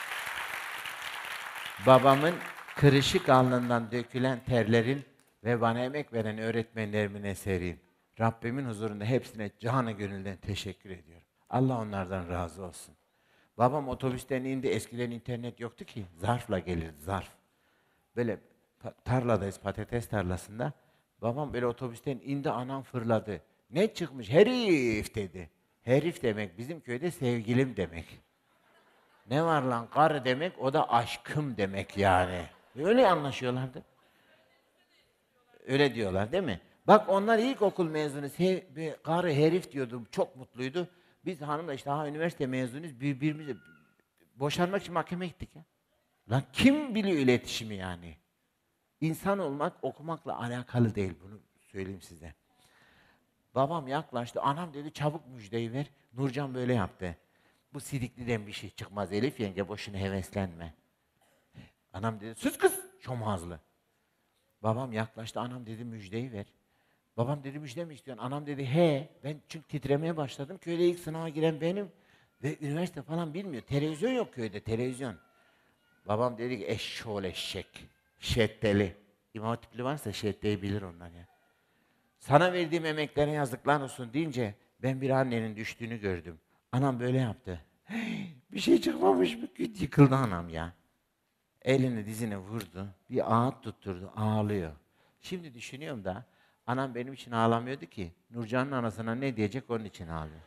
babamın kırışık alnından dökülen terlerin ve bana emek veren öğretmenlerimin eseriyim. Rabbimin huzurunda hepsine canı gönülden teşekkür ediyorum. Allah onlardan razı olsun. Babam otobüsten indi, eskiden internet yoktu ki, zarfla gelirdi, zarf. Böyle tarladayız, patates tarlasında. Babam böyle otobüsten indi, anam fırladı. Ne çıkmış? Herif dedi. Herif demek bizim köyde sevgilim demek. Ne var lan karı demek, o da aşkım demek yani. Öyle anlaşıyorlardı. Öyle diyorlar değil mi? Bak onlar ilkokul mezunu, sev, karı herif diyordu, çok mutluydu. Biz hanımla işte daha üniversite mezunuyuz, birbirimize boşanmak için mahkemeye gittik ya. Lan kim biliyor iletişimi yani? İnsan olmak okumakla alakalı değil, bunu söyleyeyim size. Babam yaklaştı, anam dedi çabuk müjdeyi ver. Nurcan böyle yaptı. Bu Sidikli'den bir şey çıkmaz Elif yenge, boşuna heveslenme. Anam dedi sus kız, şomazlı. Babam yaklaştı, anam dedi müjdeyi ver. Babam dedi müjde mi istiyorsun? Anam dedi he, ben çünkü titremeye başladım. Köyde ilk sınava giren benim ve üniversite falan bilmiyor. Televizyon yok köyde, televizyon. Babam dedi ki eşşoğlu eşek, şeddeli. İmam Hatipli varsa şeddeyi bilir onlar ya. Sana verdiğim emeklere yazıklar olsun deyince ben bir annenin düştüğünü gördüm. Anam böyle yaptı. Hey, bir şey çıkmamış mı? Küt yıkıldı anam ya. Elini dizine vurdu, bir ağıt tutturdu, ağlıyor. Şimdi düşünüyorum da, anam benim için ağlamıyordu ki, Nurcan'ın anasına ne diyecek onun için ağlıyor.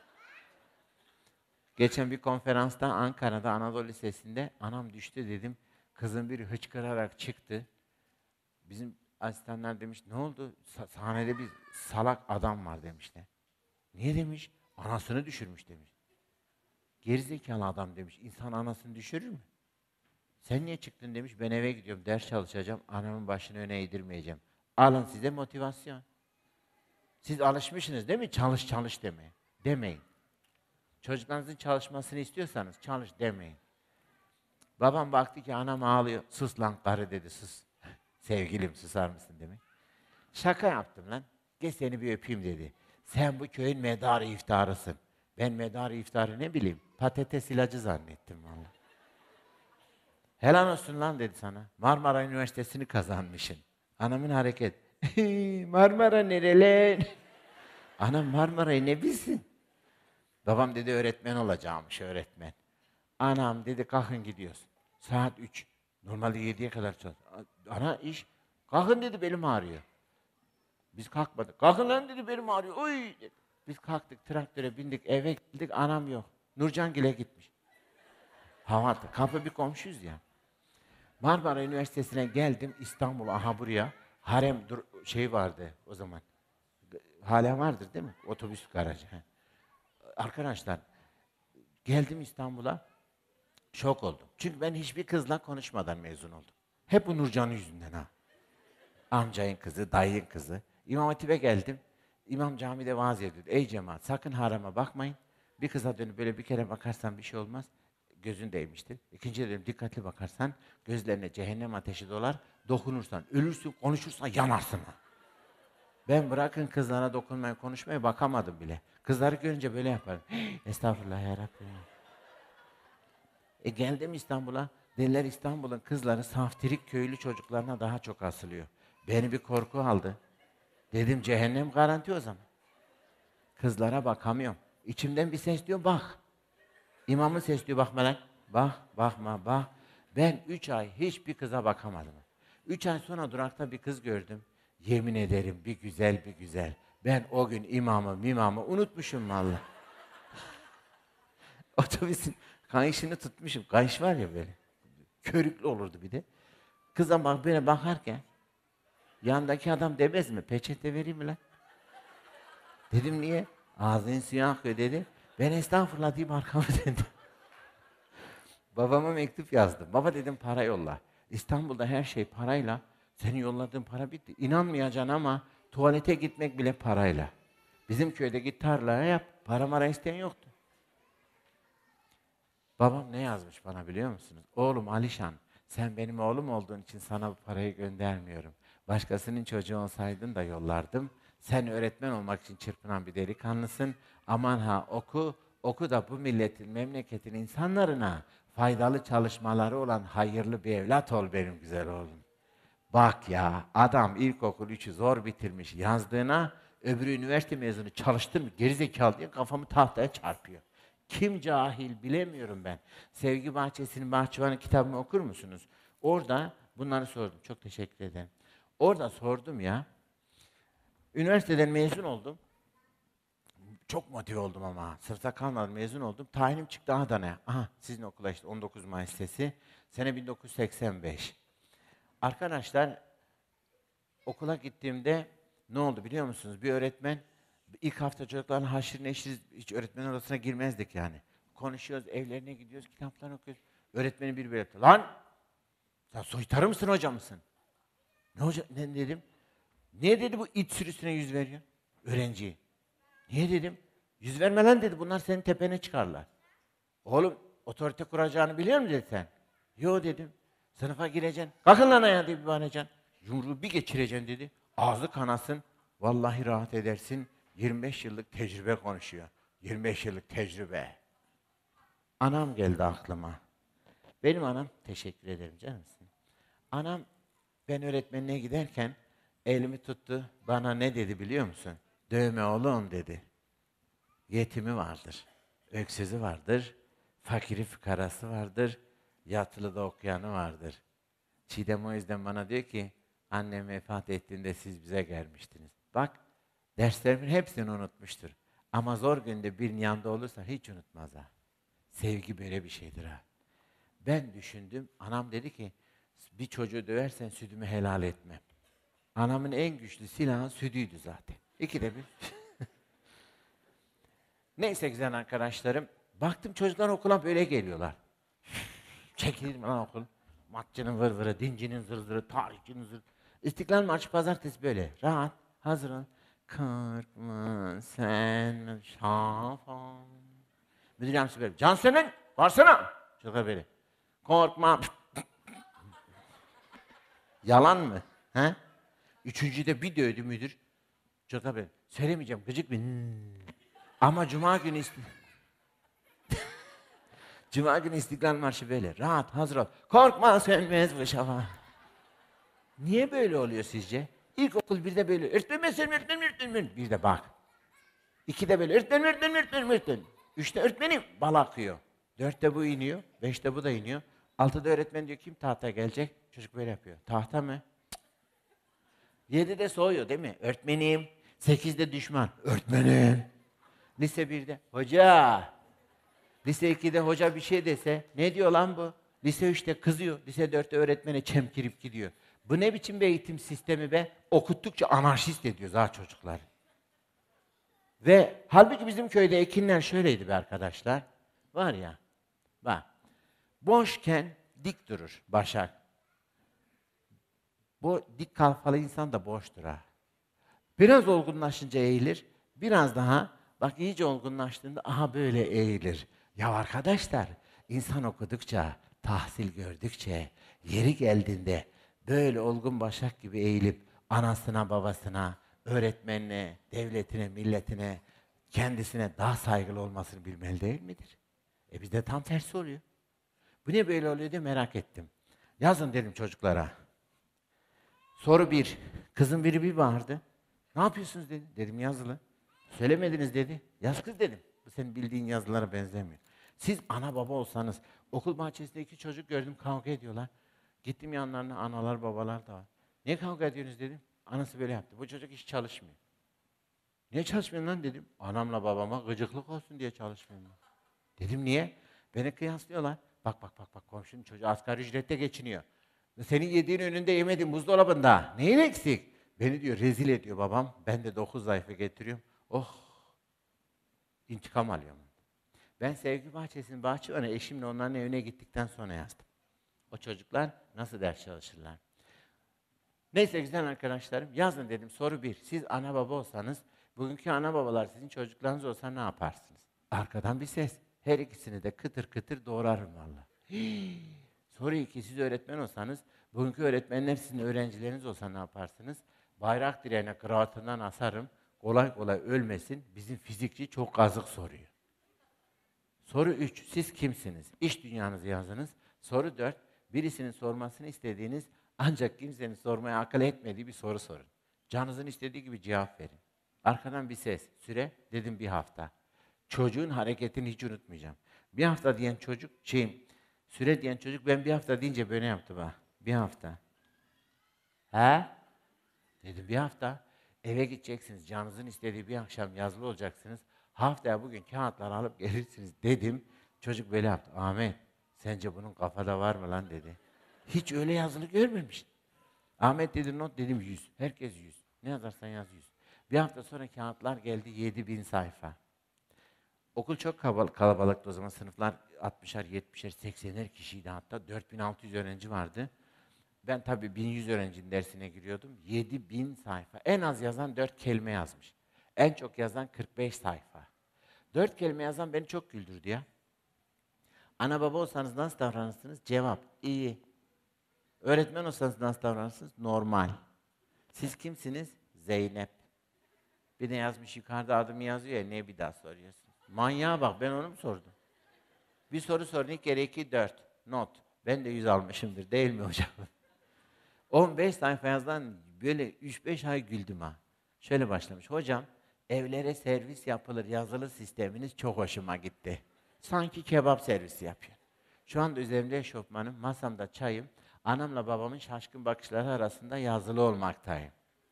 Geçen bir konferansta Ankara'da Anadolu Lisesi'nde anam düştü dedim, kızım biri hıçkırarak çıktı. Bizim asistanlar demiş, ne oldu? Sa- sahnede bir salak adam var demişler. Niye demiş? Anasını düşürmüş demiş. Gerizekalı adam demiş, insan anasını düşürür mü? Sen niye çıktın demiş, ben eve gidiyorum, ders çalışacağım, anamın başını öne eğdirmeyeceğim. Alın size motivasyon. Siz alışmışsınız değil mi? Çalış çalış demeye. Demeyin. Çocuklarınızın çalışmasını istiyorsanız çalış demeyin. Babam baktı ki anam ağlıyor. Sus lan karı dedi, sus. Sevgilim susar mısın demek. Şaka yaptım lan. Gel seni bir öpeyim dedi. Sen bu köyün medarı iftarısın. Ben medarı iftarı ne bileyim. Patates ilacı zannettim vallahi. Helal olsun lan dedi sana. Marmara Üniversitesi'ni kazanmışsın. Anamın hareket. Marmara nereler? Anam Marmara'yı ne bilsin? Babam dedi öğretmen olacağımış öğretmen. Anam dedi kalkın gidiyoruz. Saat üç. Normalde yediye kadar çalış. Ana iş. Kalkın dedi, belim ağrıyor. Biz kalkmadık. Kalkın lan dedi, belim ağrıyor. Oy dedi. Biz kalktık, traktöre bindik, eve gittik, anam yok. Nurcangil'e gitmiş. Havada, kapı bir komşuyuz ya. Marmara Üniversitesi'ne geldim, İstanbul, aha buraya. Harem dur şey vardı o zaman. Hala vardır değil mi? Otobüs garajı. He. Arkadaşlar, geldim İstanbul'a, şok oldum. Çünkü ben hiçbir kızla konuşmadan mezun oldum. Hep bu Nurcan'ın yüzünden ha. Amcayın kızı, dayının kızı. İmam Hatip'e geldim. İmam camide vaaz ediyordu. Ey cemaat, sakın harama bakmayın. Bir kıza dönüp böyle bir kere bakarsan bir şey olmaz. Gözün değmiştir. İkinci dedim, dikkatli bakarsan gözlerine cehennem ateşi dolar. Dokunursan ölürsün, konuşursan yanarsın ha. Ben bırakın kızlara dokunmayı, konuşmaya bakamadım bile. Kızları görünce böyle yaparım. Estağfurullah yarabbim. E geldim İstanbul'a. Dediler İstanbul'un kızları saftirik köylü çocuklarına daha çok asılıyor. Beni bir korku aldı. Dedim cehennem garanti o zaman. Kızlara bakamıyorum. İçimden bir ses diyor bak. İmamın ses diyor bakma lan. Bak, bakma, bak. Ben üç ay hiçbir kıza bakamadım. Üç ay sonra durakta bir kız gördüm. Yemin ederim bir güzel bir güzel. Ben o gün imamı mimamı unutmuşum vallahi. Otobüsün kayışını tutmuşum. Kayış var ya böyle. Körüklü olurdu bir de. Kıza bak böyle bakarken yandaki adam demez mi? Peçete vereyim mi lan? Dedim niye? Ağzın suyu akıyor dedi. Ben estağfurullah deyip arkamı döndüm. Babama mektup yazdım. Baba dedim para yolla. İstanbul'da her şey parayla. Senin yolladığın para bitti. İnanmayacaksın ama tuvalete gitmek bile parayla. Bizim köyde git tarlaya yap. Para mara isteyen yoktu. Babam ne yazmış bana biliyor musunuz? Oğlum Alişan, sen benim oğlum olduğun için sana bu parayı göndermiyorum. Başkasının çocuğu olsaydın da yollardım. Sen öğretmen olmak için çırpınan bir delikanlısın. Aman ha oku, oku da bu milletin, memleketin insanlarına faydalı çalışmaları olan hayırlı bir evlat ol benim güzel oğlum. Bak ya, adam ilkokul üçü zor bitirmiş yazdığına, öbürü üniversite mezunu çalıştın mı gerizekalı diye kafamı tahtaya çarpıyor. Kim cahil bilemiyorum ben. Sevgi Bahçesi'nin Bahçıvanı kitabını okur musunuz? Orada bunları sordum. Çok teşekkür ederim. Orada sordum ya. Üniversiteden mezun oldum. Çok motive oldum ama. Sırta kalmadım, mezun oldum. Tayinim çıktı Adana'ya. Aha sizin okula işte on dokuz Mayıs Lisesi. Sene bin dokuz yüz seksen beş. Arkadaşlar okula gittiğimde ne oldu biliyor musunuz? Bir öğretmen ilk hafta çocukların haşır neşir hiç öğretmen odasına girmezdik yani. Konuşuyoruz, evlerine gidiyoruz, kitaplarını okuyoruz. Öğretmenin biri böyle yaptı. Lan! Sen soytarı mısın, hoca mısın? Ne hoca? Ne dedim? Niye dedi bu it sürüsüne yüz veriyor? Öğrenciyi. Niye dedim? Yüz verme lan dedi, bunlar senin tepene çıkarlar. Oğlum otorite kuracağını biliyor musun dedi sen? Yo dedim. Sınıfa gireceksin. Kalkın lan ayağa diye bir bağıracaksın. Yumruğu bir geçireceksin dedi. Ağzı kanasın. Vallahi rahat edersin. yirmi beş yıllık tecrübe konuşuyor. yirmi beş yıllık tecrübe. Anam geldi aklıma. Benim anam, teşekkür ederim canımsın. Anam ben öğretmenine giderken elimi tuttu. Bana ne dedi biliyor musun? Dövme oğlum dedi. Yetimi vardır. Öksüzü vardır. Fakiri fükarası vardır. Yatılıda okuyanı vardır. Çiğdem o yüzden bana diyor ki annem vefat ettiğinde siz bize gelmiştiniz. Bak derslerimin hepsini unutmuştur. Ama zor günde birinin yanında olursa hiç unutmaz ha. Sevgi böyle bir şeydir ha. Ben düşündüm. Anam dedi ki bir çocuğu döversen sütümü helal etmem. Anamın en güçlü silahı sütüydü zaten. İkide bir. Neyse güzel arkadaşlarım. Baktım çocuklar okula böyle geliyorlar. Çekildim lan okul. Matçının vır vırı, dincinin zır zırı, tarihçinin zır. İstiklal Marşı pazartesi böyle. Rahat, hazır ol. Korkma sen şafan. Müdür yardımcısı böyle. Cansu'nun varsana. Çocuklar böyle. Korkma. Yalan mı? He? Üçüncüde bir dövdü müdür. Çocuklar böyle. Söylemeyeceğim gıcık bir. Ama cuma günü ist Cuma günü İstiklal Marşı böyle. Rahat, hazır ol. Korkma sönmez bu şafak. Niye böyle oluyor sizce? İlkokul birde böyle. Öğretmen mesela öğretmen öğretmen. Bir de bak. İkide böyle. Öğretmen öğretmen öğretmen öğretmen. Üçte öğretmenim bal akıyor. Dörtte bu iniyor. Beşte bu da iniyor. Altıda öğretmen diyor kim tahtaya gelecek? Çocuk böyle yapıyor. Tahta mı? Cık. Yedide soğuyor değil mi? Öğretmenim. Sekizde düşman. Öğretmenim. Lise birde. Hoca. Lise ikide hoca bir şey dese. Ne diyor lan bu? Lise üçte kızıyor. Lise dörtte öğretmene çemkirip gidiyor. Bu ne biçim bir eğitim sistemi be? Okuttukça anarşist ediyor daha çocuklar. Ve halbuki bizim köyde ekinler şöyleydi be arkadaşlar. Var ya. Bak. Boşken dik durur başak. Bu dik kalfalı insan da boştur ha. Biraz olgunlaşınca eğilir. Biraz daha bak iyice olgunlaştığında aha böyle eğilir. Ya arkadaşlar insan okudukça, tahsil gördükçe, yeri geldiğinde böyle olgun başak gibi eğilip anasına, babasına, öğretmenine, devletine, milletine, kendisine daha saygılı olmasını bilmeli değil midir? E bizde tam tersi oluyor. Bu ne böyle oluyor diye merak ettim. Yazın dedim çocuklara. Soru bir. Kızın biri bir bağırdı. Ne yapıyorsunuz dedi. Dedim yazılı. Söylemediniz dedi. Yaz kız dedim. Bu senin bildiğin yazılara benzemiyor. Siz ana baba olsanız, okul bahçesinde iki çocuk gördüm kavga ediyorlar. Gittim yanlarına analar babalar da var. Niye kavga ediyorsunuz dedim. Anası böyle yaptı. Bu çocuk hiç çalışmıyor. Niye çalışmıyorsun lan dedim. Anamla babama gıcıklık olsun diye çalışmıyorum. Dedim niye? Beni kıyaslıyorlar. Bak bak bak bak komşunun çocuğu asgari ücrette geçiniyor. Senin yediğin önünde yemedin buzdolabında. Neyin eksik? Beni diyor rezil ediyor babam. Ben de dokuz sayfa getiriyorum. Oh! İntikam alıyorum. Ben Sevgi Bahçesi'nin bahçıvanı eşimle onların evine gittikten sonra yazdım. O çocuklar nasıl ders çalışırlar? Neyse güzel arkadaşlarım yazın dedim soru bir. Siz ana baba olsanız bugünkü ana babalar sizin çocuklarınız olsa ne yaparsınız? Arkadan bir ses. Her ikisini de kıtır kıtır doğrarım valla. Soru iki. Siz öğretmen olsanız bugünkü öğretmenler sizin öğrencileriniz olsa ne yaparsınız? Bayrak direğine kravatından asarım. Kolay kolay ölmesin. Bizim fizikçi çok kazık soruyor. Soru üç. Siz kimsiniz? İş dünyanızı yazınız. Soru dört. Birisinin sormasını istediğiniz ancak kimsenin sormaya akıl etmediği bir soru sorun. Canınızın istediği gibi cevap verin. Arkadan bir ses. Süre dedim bir hafta. Çocuğun hareketini hiç unutmayacağım. Bir hafta diyen çocuk, şeyim, süre diyen çocuk ben bir hafta deyince böyle yaptı bak. Bir hafta. He? Dedim bir hafta. Eve gideceksiniz. Canınızın istediği bir akşam yazılı olacaksınız. Haftaya bugün kağıtları alıp gelirsiniz dedim. Çocuk böyle yaptı. Ahmet sence bunun kafada var mı lan dedi. Hiç öyle yazılı görmemiş. Ahmet dedi not dedim yüz. Herkes yüz. Ne yazarsan yaz yüz. Bir hafta sonra kağıtlar geldi yedi bin sayfa. Okul çok kalabalıktı o zaman. Sınıflar altmışar, yetmişer, seksener kişiydi hatta. dört bin altı yüz öğrenci vardı. Ben tabii bin yüz öğrencinin dersine giriyordum. yedi bin sayfa. En az yazan dört kelime yazmış. En çok yazan kırk beş sayfa. dört kelime yazan beni çok güldürdü ya. Ana baba olsanız nasıl davranırsınız? Cevap, iyi. Öğretmen olsanız nasıl davranırsınız? Normal. Siz kimsiniz? Zeynep. Bir de yazmış yukarıda adımı yazıyor ya, ne bir daha soruyorsun? Manyağa bak, ben onu mu sordum? Bir soru sorun, ilk kere iki, dört. Not. Ben de yüz almışımdır, değil mi hocam? on beş sayfa yazdan böyle üç beş ay güldüm ha. Şöyle başlamış, hocam evlere servis yapılır yazılı sisteminiz çok hoşuma gitti. Sanki kebap servisi yapıyor. Şu anda üzerimde eşofmanım, masamda çayım, anamla babamın şaşkın bakışları arasında yazılı olmaktayım.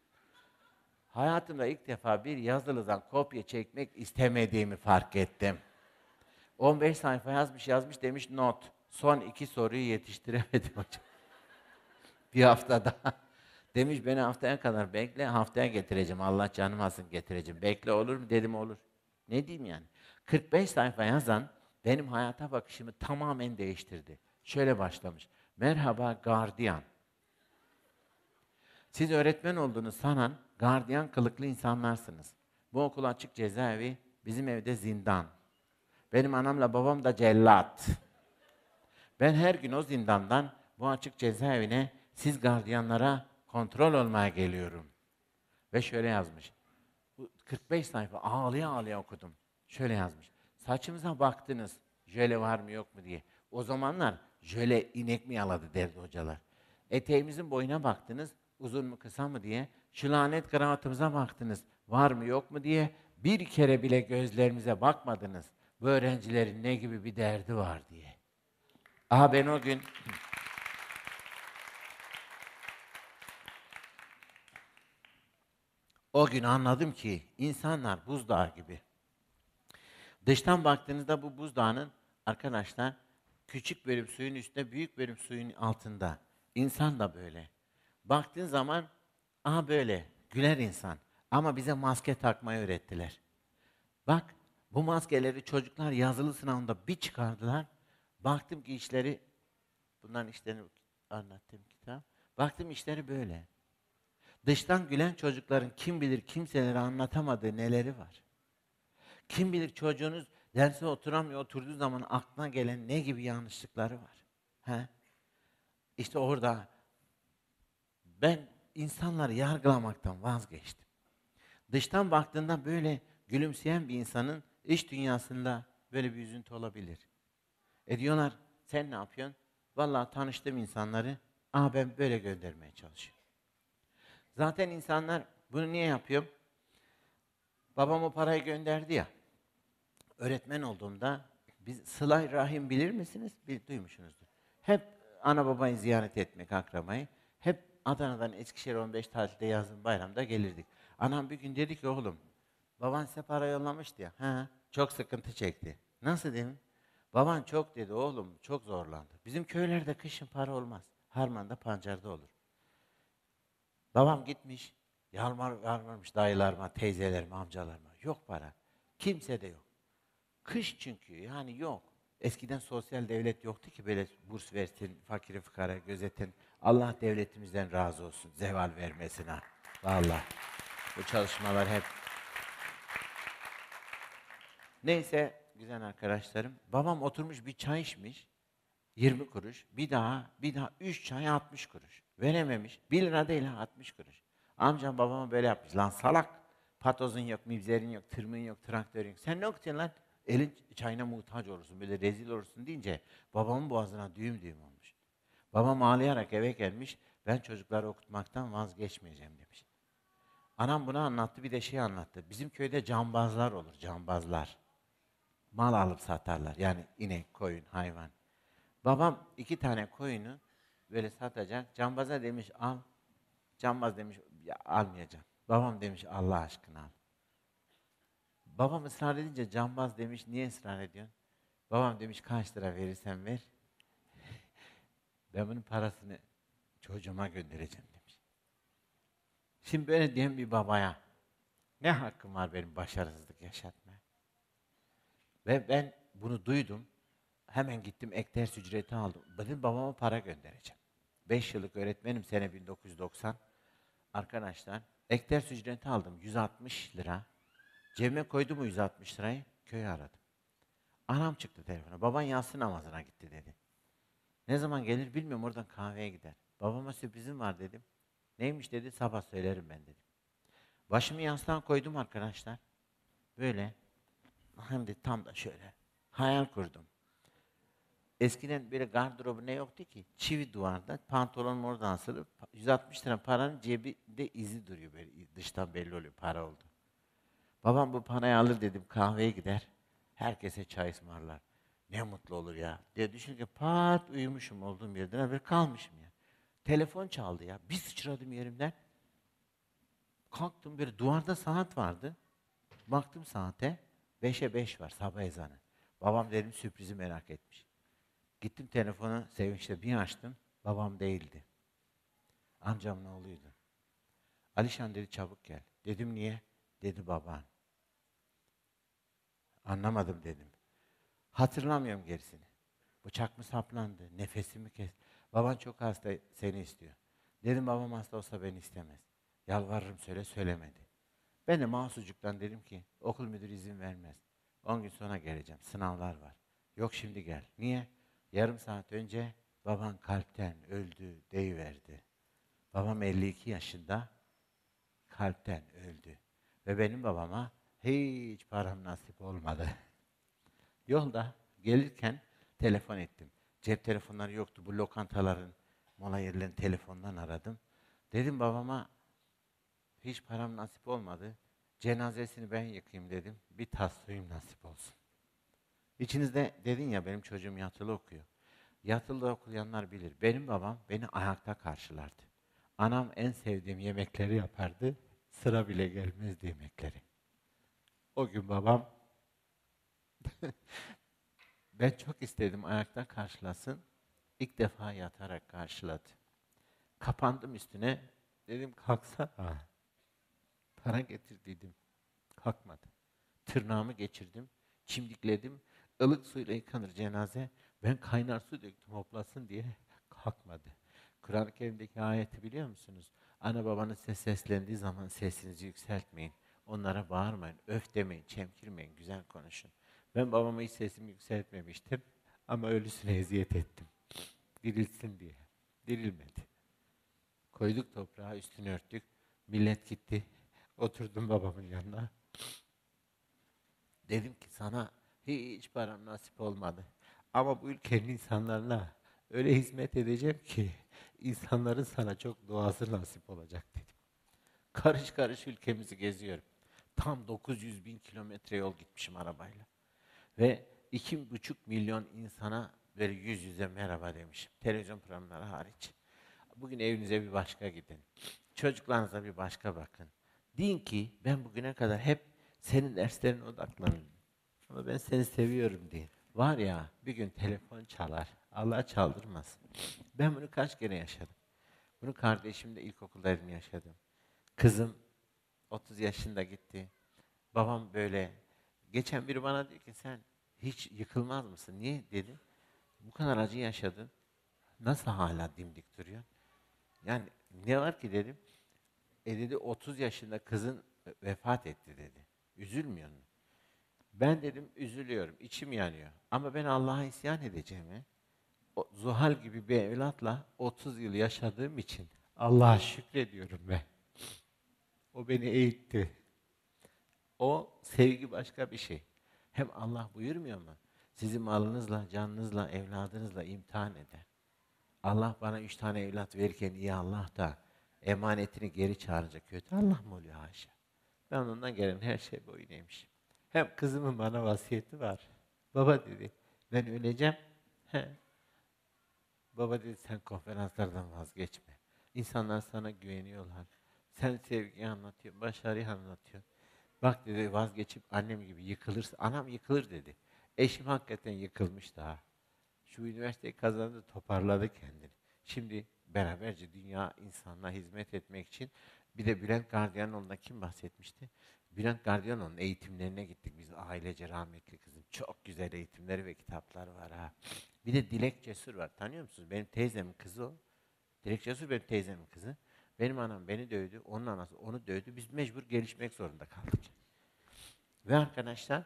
Hayatımda ilk defa bir yazılıdan kopya çekmek istemediğimi fark ettim. on beş sayfa yazmış yazmış demiş not. Son iki soruyu yetiştiremedim hocam. Bir hafta daha. Demiş beni haftaya kadar bekle, haftaya getireceğim. Allah canım alsın getireceğim. Bekle olur mu? Dedim olur. Ne diyeyim yani? kırk beş sayfa yazan benim hayata bakışımı tamamen değiştirdi. Şöyle başlamış. Merhaba gardiyan. Siz öğretmen olduğunu sanan gardiyan kılıklı insanlarsınız. Bu okul açık cezaevi, bizim evde zindan. Benim anamla babam da cellat. Ben her gün o zindandan bu açık cezaevine siz gardiyanlara kontrol olmaya geliyorum. Ve şöyle yazmış. Bu kırk beş sayfa ağlaya ağlaya okudum. Şöyle yazmış. Saçımıza baktınız, jöle var mı yok mu diye. O zamanlar jöle inek mi yaladı derdi hocalar. Eteğimizin boyuna baktınız, uzun mu kısa mı diye. Şu lanet kravatımıza baktınız, var mı yok mu diye. Bir kere bile gözlerimize bakmadınız. Bu öğrencilerin ne gibi bir derdi var diye. Aha ben o gün o gün anladım ki insanlar buzdağı gibi. Dıştan baktığınızda bu buzdağının arkadaşlar küçük bölüm suyun üstünde, büyük bölüm suyun altında. İnsan da böyle. Baktığın zaman aha böyle güler insan. Ama bize maske takmayı öğrettiler. Bak bu maskeleri çocuklar yazılı sınavında bir çıkardılar. Baktım ki işleri, bunların işlerini anlattığım kitap. Baktım işleri böyle. Dıştan gülen çocukların kim bilir kimselere anlatamadığı neleri var. Kim bilir çocuğunuz derse oturamıyor, oturduğu zaman aklına gelen ne gibi yanlışlıkları var. He? İşte orada ben insanları yargılamaktan vazgeçtim. Dıştan baktığında böyle gülümseyen bir insanın iç dünyasında böyle bir üzüntü olabilir. E diyorlar, sen ne yapıyorsun? Vallahi tanıştığım insanları, aa ben böyle göndermeye çalışıyorum. Zaten insanlar bunu niye yapıyor? Babam o parayı gönderdi ya. Öğretmen olduğumda biz sıla-i rahim bilir misiniz? Bil, duymuşsunuzdur. Hep ana babayı ziyaret etmek, akrabayı. Hep Adana'dan Eskişehir on beş tatilde yazın bayramda gelirdik. Anam bir gün dedi ki oğlum, baban size para yollamıştı ya. Ha, çok sıkıntı çekti. Nasıl dedim? Baban çok dedi oğlum, çok zorlandı. Bizim köylerde kışın para olmaz. Harmanda, pancarda olur. Babam gitmiş, yalvar, yalvarmış dayılarıma, teyzelerime, amcalarıma. Yok para. Kimse de yok. Kış çünkü yani yok. Eskiden sosyal devlet yoktu ki böyle burs versin, fakiri fukara gözetin. Allah devletimizden razı olsun. Zeval vermesin ha. Vallahi. Bu çalışmalar hep. Neyse güzel arkadaşlarım. Babam oturmuş bir çay içmiş. yirmi kuruş. Bir daha, bir daha üç çay altmış kuruş. Verememiş. bir lira değil ha altmış kuruş. Amcam babama böyle yapmış. Lan salak. Patozun yok, mibzerin yok, tırmığın yok, traktörün yok. Sen ne okuyorsun lan? Elin çayına muhtaç olursun, böyle rezil olursun deyince babamın boğazına düğüm düğüm olmuş. Babam ağlayarak eve gelmiş. Ben çocukları okutmaktan vazgeçmeyeceğim demiş. Anam bunu anlattı, bir de şey anlattı. Bizim köyde cambazlar olur, cambazlar. Mal alıp satarlar. Yani inek, koyun, hayvan. Babam iki tane koyunu böyle satacak. Cambaza demiş al. Cambaz demiş ya, almayacağım. Babam demiş Allah aşkına al. Babam ısrar edince cambaz demiş niye ısrar ediyorsun? Babam demiş kaç lira verirsen ver. Ben bunun parasını çocuğuma göndereceğim demiş. Şimdi böyle diyen bir babaya ne hakkım var benim başarısızlık yaşatmaya? Ve ben bunu duydum. Hemen gittim ek ders ücreti aldım. Dedim babama para göndereceğim. beş yıllık öğretmenim sene bin dokuz yüz doksan. Arkadaşlar ek ders ücreti aldım yüz altmış lira. Cebime koydum o yüz altmış lirayı, köyü aradım. Anam çıktı telefona. Baban yatsı namazına gitti dedi. Ne zaman gelir bilmiyorum, oradan kahveye gider. Babama sürprizim var dedim. Neymiş dedi, sabah söylerim ben dedim. Başımı yastığa koydum arkadaşlar. Böyle. Hem de tam da şöyle. Hayal kurdum. Eskiden böyle gardırobu ne yoktu ki? Çivi duvarda, pantolonum oradan asılı. yüz altmış lira paranın cebinde izi duruyor böyle. Dıştan belli oluyor para oldu. Babam bu parayı alır dedim, kahveye gider. Herkese çay ısmarlar. Ne mutlu olur ya diye düşünürken pat uyumuşum olduğum yerden böyle kalmışım ya. Telefon çaldı ya. Bir sıçradım yerimden. Kalktım, böyle duvarda saat vardı. Baktım saate. Beşe beş var sabah ezanı. Babam dedim sürprizi merak etmiş. Gittim telefonu sevinçle bir açtım. Babam değildi. Amcamın oğluydu. Alişan dedi çabuk gel. Dedim niye? Dedi baban. Anlamadım dedim. Hatırlamıyorum gerisini. Bıçak mı saplandı? Nefesimi kes. Baban çok hasta, seni istiyor. Dedim babam hasta olsa beni istemez. Yalvarırım söyle, söylemedi. Ben de mahsucuktan dedim ki okul müdürü izin vermez. On gün sonra geleceğim. Sınavlar var. Yok şimdi gel. Niye? Yarım saat önce baban kalpten öldü deyiverdi. Babam elli iki yaşında kalpten öldü. Ve benim babama hiç param nasip olmadı. Yolda gelirken telefon ettim. Cep telefonları yoktu. Bu lokantaların, mola yerlerin telefondan aradım. Dedim babama hiç param nasip olmadı. Cenazesini ben yıkayayım dedim. Bir tas suyum nasip olsun. İçinizde dedin ya benim çocuğum yatılı okuyor. Yatılı okuyanlar bilir. Benim babam beni ayakta karşılardı. Anam en sevdiğim yemekleri yapardı. Sıra bile gelmezdi yemekleri. O gün babam ben çok istedim ayakta karşılasın. İlk defa yatarak karşıladı. Kapandım üstüne. Dedim kalksana. Para getirdiydim. Kalkmadı. Tırnağımı geçirdim. Çimdikledim. Ilık suyla yıkanır cenaze. Ben kaynar su döktüm hoplasın diye kalkmadı. Kur'an-ı Kerim'deki ayeti biliyor musunuz? Ana babanız size seslendiği zaman sesinizi yükseltmeyin. Onlara bağırmayın, öf demeyin, çemkirmeyin, güzel konuşun. Ben babama hiç sesimi yükseltmemiştim ama ölüsüne eziyet ettim. Dirilsin diye. Dirilmedi. Koyduk toprağa, üstünü örttük. Millet gitti. Oturdum babamın yanına. Dedim ki sana hiç param nasip olmadı. Ama bu ülkenin insanlarına öyle hizmet edeceğim ki insanların sana çok duası nasip olacak dedim. Karış karış ülkemizi geziyorum. Tam dokuz yüz bin kilometre yol gitmişim arabayla. Ve iki buçuk milyon insana böyle yüz yüze merhaba demişim. Televizyon programları hariç. Bugün evinize bir başka gidin. Çocuklarınıza bir başka bakın. Deyin ki ben bugüne kadar hep senin derslerine odaklanıyorum. Ama ben seni seviyorum deyin. Var ya bir gün telefon çalar. Allah çaldırmasın. Ben bunu kaç kere yaşadım. Bunu kardeşimle ilkokuldaydım yaşadım. Kızım otuz yaşında gitti. Babam böyle. Geçen biri bana diyor ki sen hiç yıkılmaz mısın? Niye dedi. Bu kadar acı yaşadın. Nasıl hala dimdik duruyorsun? Yani ne var ki dedim. E dedi otuz yaşında kızın vefat etti dedi. Üzülmüyor musun? Ben dedim üzülüyorum, içim yanıyor. Ama ben Allah'a isyan edeceğimi, o Zuhal gibi bir evlatla otuz yıl yaşadığım için Allah'a şükrediyorum ben. O beni eğitti. O sevgi başka bir şey. Hem Allah buyurmuyor mu? Sizi malınızla, canınızla, evladınızla imtihan eder. Allah bana üç tane evlat verirken iyi Allah da emanetini geri çağırınca kötü Allah mı oluyor haşa? Ben ondan gelen her şey boyun eğmişim. Hem kızımın bana vasiyeti var. Baba dedi, ben öleceğim. He. Baba dedi, sen konferanslardan vazgeçme. İnsanlar sana güveniyorlar. Sen sevgiyi anlatıyorsun, başarıyı anlatıyorsun. Bak dedi, vazgeçip annem gibi yıkılırsa, anam yıkılır dedi. Eşim hakikaten yıkılmış daha. Şu üniversiteyi kazandı, toparladı kendini. Şimdi beraberce dünya insanlığa hizmet etmek için bir de Bülent Gardiyanoğlu'ndan kim bahsetmişti? Bülent Gardiyanoğlu'nun eğitimlerine gittik biz ailece rahmetli kızım. Çok güzel eğitimleri ve kitapları var ha. Bir de Dilek Cesur var. Tanıyor musunuz? Benim teyzemin kızı o. Dilek Cesur benim teyzemin kızı. Benim anam beni dövdü, onun anası onu dövdü. Biz mecbur gelişmek zorunda kaldık. Ve arkadaşlar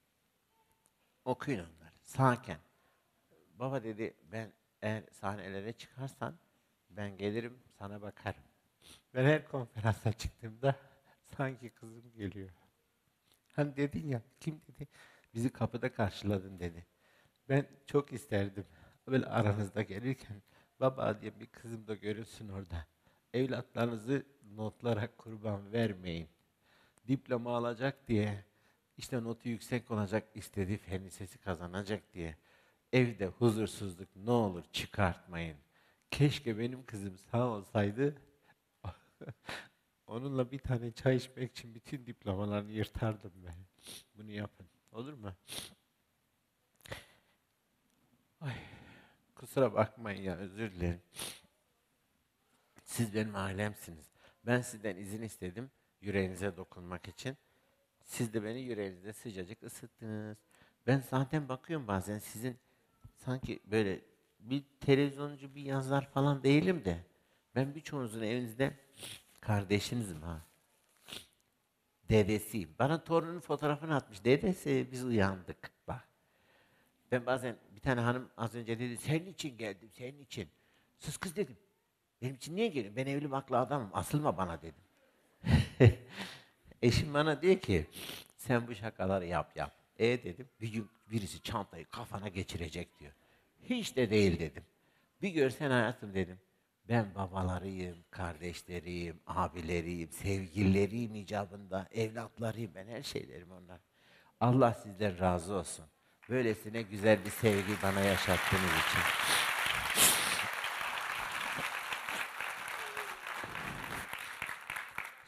okuyun onları. Sağken. Baba dedi ben eğer sahnelere çıkarsan ben gelirim sana bakarım. Ben her konferansa çıktığımda sanki kızım geliyor. Hani dedin ya kim dedi? Bizi kapıda karşıladın dedi. Ben çok isterdim. Böyle aranızda gelirken baba diye bir kızım da görünsün orada. Evlatlarınızı notlara kurban vermeyin. Diploma alacak diye, işte notu yüksek olacak, istediği fen lisesi kazanacak diye evde huzursuzluk ne olur çıkartmayın. Keşke benim kızım sağ olsaydı, onunla bir tane çay içmek için bütün diplomalarını yırtardım ben. Bunu yapın, olur mu? Ay, kusura bakmayın ya, özür dilerim. Siz benim ailemsiniz. Ben sizden izin istedim, yüreğinize dokunmak için. Siz de beni yüreğinizde sıcacık ısıttınız. Ben zaten bakıyorum bazen sizin sanki böyle bir televizyoncu, bir yazar falan değilim de ben birçoğunuzun evinizde kardeşinizim ha. Dedesiyim. Bana torunun fotoğrafını atmış. Dedesi biz uyandık. Bak. Ben bazen bir tane hanım az önce dedi senin için geldim, senin için. Sus kız dedim. Benim için niye geliyorsun? Ben evli barklı adamım. Asılma bana dedim. Eşim bana diyor ki sen bu şakaları yap yap. E dedim bir gün birisi çantayı kafana geçirecek diyor. Hiç de değil dedim. Bir görsen hayatım dedim. Ben babalarıyım, kardeşleriyim, abileriyim, sevgilileriyim icabında, evlatlarıyım ben her şeylerim onlar. Allah sizden razı olsun. Böylesine güzel bir sevgi bana yaşattığınız için.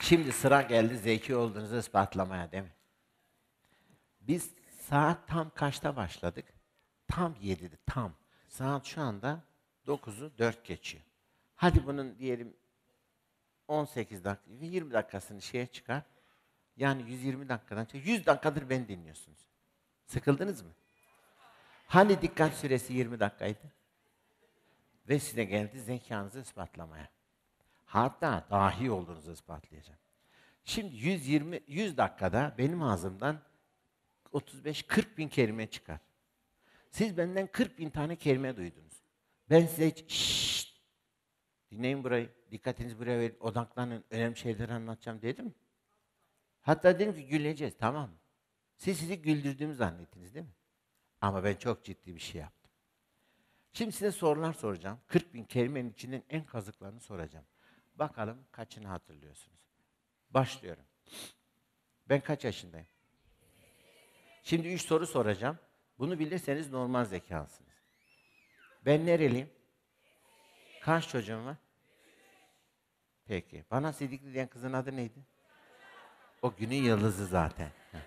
Şimdi sıra geldi zeki olduğunuzu ispatlamaya, değil mi? Biz saat tam kaçta başladık? Tam yedide, tam. Saat şu anda dokuzu dört geçiyor. Hadi bunun diyelim on sekiz dakika, yirmi dakikasını şeye çıkar. Yani yüz yirmi dakikadan çıkar. yüz dakikadır beni dinliyorsunuz. Sıkıldınız mı? Hani dikkat süresi yirmi dakikaydı? Ve size geldi zekanızı ispatlamaya. Hatta dahi olduğunuzu ispatlayacağım. Şimdi yüz yirmi, yüz dakikada benim ağzımdan otuz beş kırk bin kelime çıkar. Siz benden kırk bin tane kelime duydunuz. Ben size hiç şşşt, dinleyin burayı, dikkatinizi buraya verin, odaklanın, önemli şeyleri anlatacağım dedim mi? Hatta dedim ki güleceğiz, tamam mı? Siz sizi güldürdüğümü zannettiniz değil mi? Ama ben çok ciddi bir şey yaptım. Şimdi size sorular soracağım. kırk bin kelimenin içinden en kazıklarını soracağım. Bakalım kaçını hatırlıyorsunuz? Başlıyorum. Ben kaç yaşındayım? Şimdi üç soru soracağım. Bunu bilirseniz normal zekalısınız. Ben nereliyim? Kaç çocuğum var? Peki. Bana Sidikli diyen kızın adı neydi? O günün yıldızı zaten. Heh.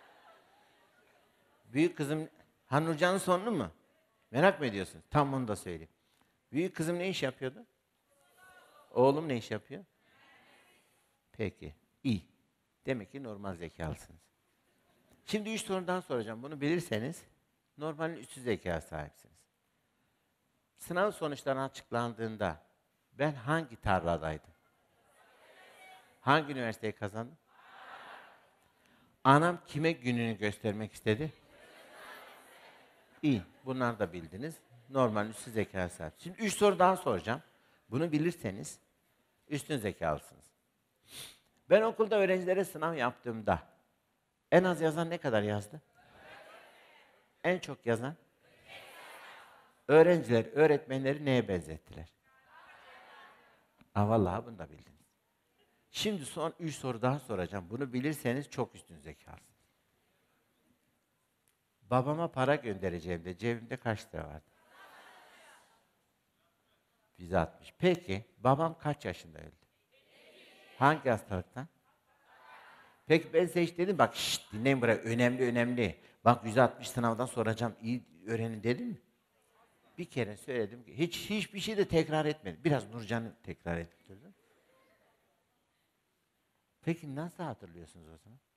Büyük kızım, ha Nurcan'ın sonunu mu? Merak mı ediyorsunuz? Tam onu da söyleyeyim. Büyük kızım ne iş yapıyordu? Oğlum ne iş yapıyor? Peki. İyi. Demek ki normal zekalısınız. Şimdi üç sorudan soracağım. Bunu bilirseniz normalin üstü zekaya sahipsiniz. Sınav sonuçları açıklandığında ben hangi tarladaydım? Hangi üniversiteyi kazandım? Anam kime gününü göstermek istedi? İyi. Bunlar da bildiniz. Normal üstü zekaya sahip. Şimdi üç soru daha soracağım. Bunu bilirseniz üstün zekalısınız. Ben okulda öğrencilere sınav yaptığımda en az yazan ne kadar yazdı? En çok yazan? Öğrenciler, öğretmenleri neye benzettiler? Aa, vallahi bunu da bildiniz. Şimdi son üç soru daha soracağım. Bunu bilirseniz çok üstün zekalısınız. Babama para göndereceğimde cebimde kaç lira vardı? yüz altmış. Peki, babam kaç yaşında öldü? Hangi hastalıktan? Peki ben size hiç dedim, bak şşt, dinleyin buraya, önemli önemli. Bak yüz altmış sınavdan soracağım, iyi öğrenin dedim mi? Bir kere söyledim ki, hiç hiçbir şey de tekrar etmedim. Biraz Nurcan'ı tekrar ettirdim. Peki nasıl hatırlıyorsunuz o zaman?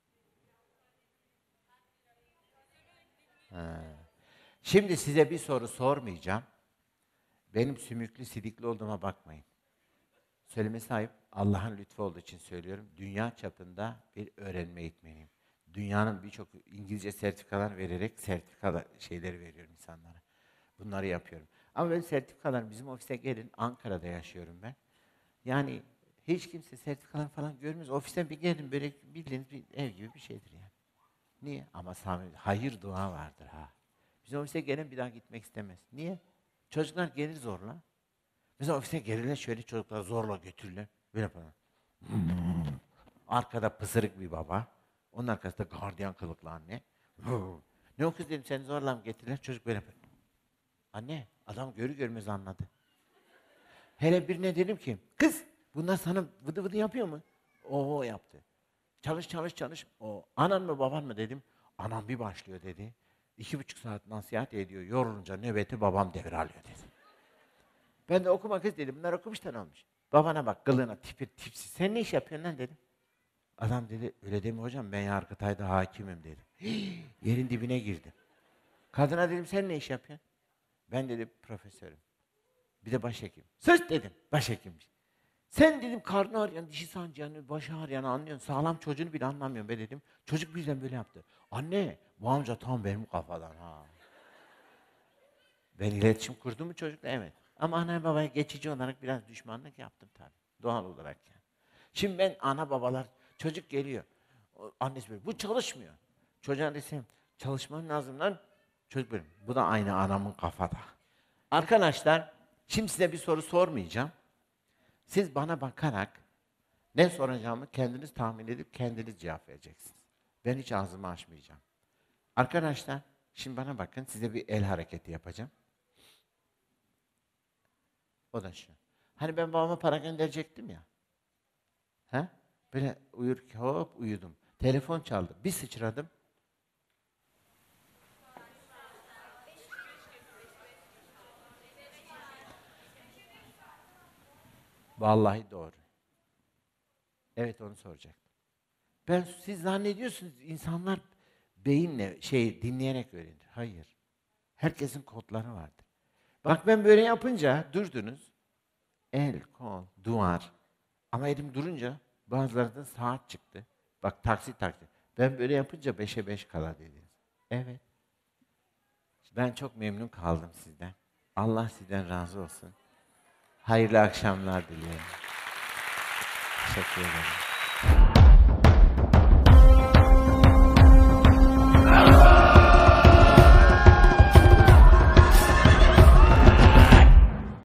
Ha. Şimdi size bir soru sormayacağım. Benim sümüklü, sidikli olduğuma bakmayın. Söylemesi ayıp, Allah'ın lütfu olduğu için söylüyorum. Dünya çapında bir öğrenme eğitmeniyim. Dünyanın birçok İngilizce sertifikalar vererek sertifika şeyleri veriyorum insanlara. Bunları yapıyorum. Ama ben sertifikalar, bizim ofise gelin, Ankara'da yaşıyorum ben. Yani hiç kimse sertifikalar falan görmez. Ofisten bir gelin, böyle bildiğiniz bir ev gibi bir şeydir yani. Niye? Ama samimi, hayır dua vardır ha. Bizim ofise gelen bir daha gitmek istemez. Niye? Çocuklar gelir zorla. Mesela ofise gelirler, şöyle çocuklar zorla götürürler. Böyle yapalım. Arkada pısırık bir baba. Onun arkasında gardiyan kılıklı anne. Ne o kız dedim, seni zorla mı getirirler? Çocuk böyle yapıyor. Anne, adam görü görmez anladı. Hele birine dedim ki, kız bunlar sana vıdı vıdı yapıyor mu? O yaptı. Çalış çalış çalış. O anan mı baban mı dedim. Anam bir başlıyor dedi. İki buçuk saat nasihat ediyor. Yorulunca nöbeti babam devralıyor dedi. Ben de okuma kız dedim. Bunlar okumuştan olmuş. Babana bak, kılığına tipir tipsiz. Sen ne iş yapıyorsun lan dedim. Adam dedi, öyle deme hocam, ben Yargıtay'da hakimim dedi. Hii, yerin dibine girdim. Kadına dedim, sen ne iş yapıyorsun? Ben dedi, profesörüm. Bir de başhekim. Sus dedim, başhekimmiş. Sen dedim, karnı ağrıyan, dişi sancıyanı, başı ağrıyanı anlıyorsun. Sağlam çocuğunu bile anlamıyorum be dedim. Çocuk birden böyle yaptı. Anne, bu amca tam benim kafadan ha. Ben iletişim kurdum mu çocukla? Evet. Ama ana babaya geçici olarak biraz düşmanlık yaptım tabii. Doğal olarak yani. Şimdi ben ana babalar, çocuk geliyor. O, annesi böyle, bu çalışmıyor. Çocuğa desem, çalışman lazım lan. Çocuk böyle, bu da aynı anamın kafada. Arkadaşlar, şimdi size bir soru sormayacağım. Siz bana bakarak ne soracağımı kendiniz tahmin edip kendiniz cevap vereceksiniz. Ben hiç ağzımı açmayacağım. Arkadaşlar, şimdi bana bakın, size bir el hareketi yapacağım. O da şu. Hani ben babama para gönderecektim ya. He? Böyle uyurken hop uyudum. Telefon çaldı. Bir sıçradım. Vallahi doğru. Evet, onu soracaktım. Ben siz zannediyorsunuz insanlar beyinle şey dinleyerek öğrenir. Hayır. Herkesin kodları vardır. Bak ben böyle yapınca durdunuz. El, kol, duvar. Ama elim durunca bazılarında saat çıktı. Bak taksi taksi. Ben böyle yapınca beşe beş kala dediniz. Evet. Ben çok memnun kaldım sizden. Allah sizden razı olsun. Hayırlı akşamlar diliyorum. Teşekkür ederim.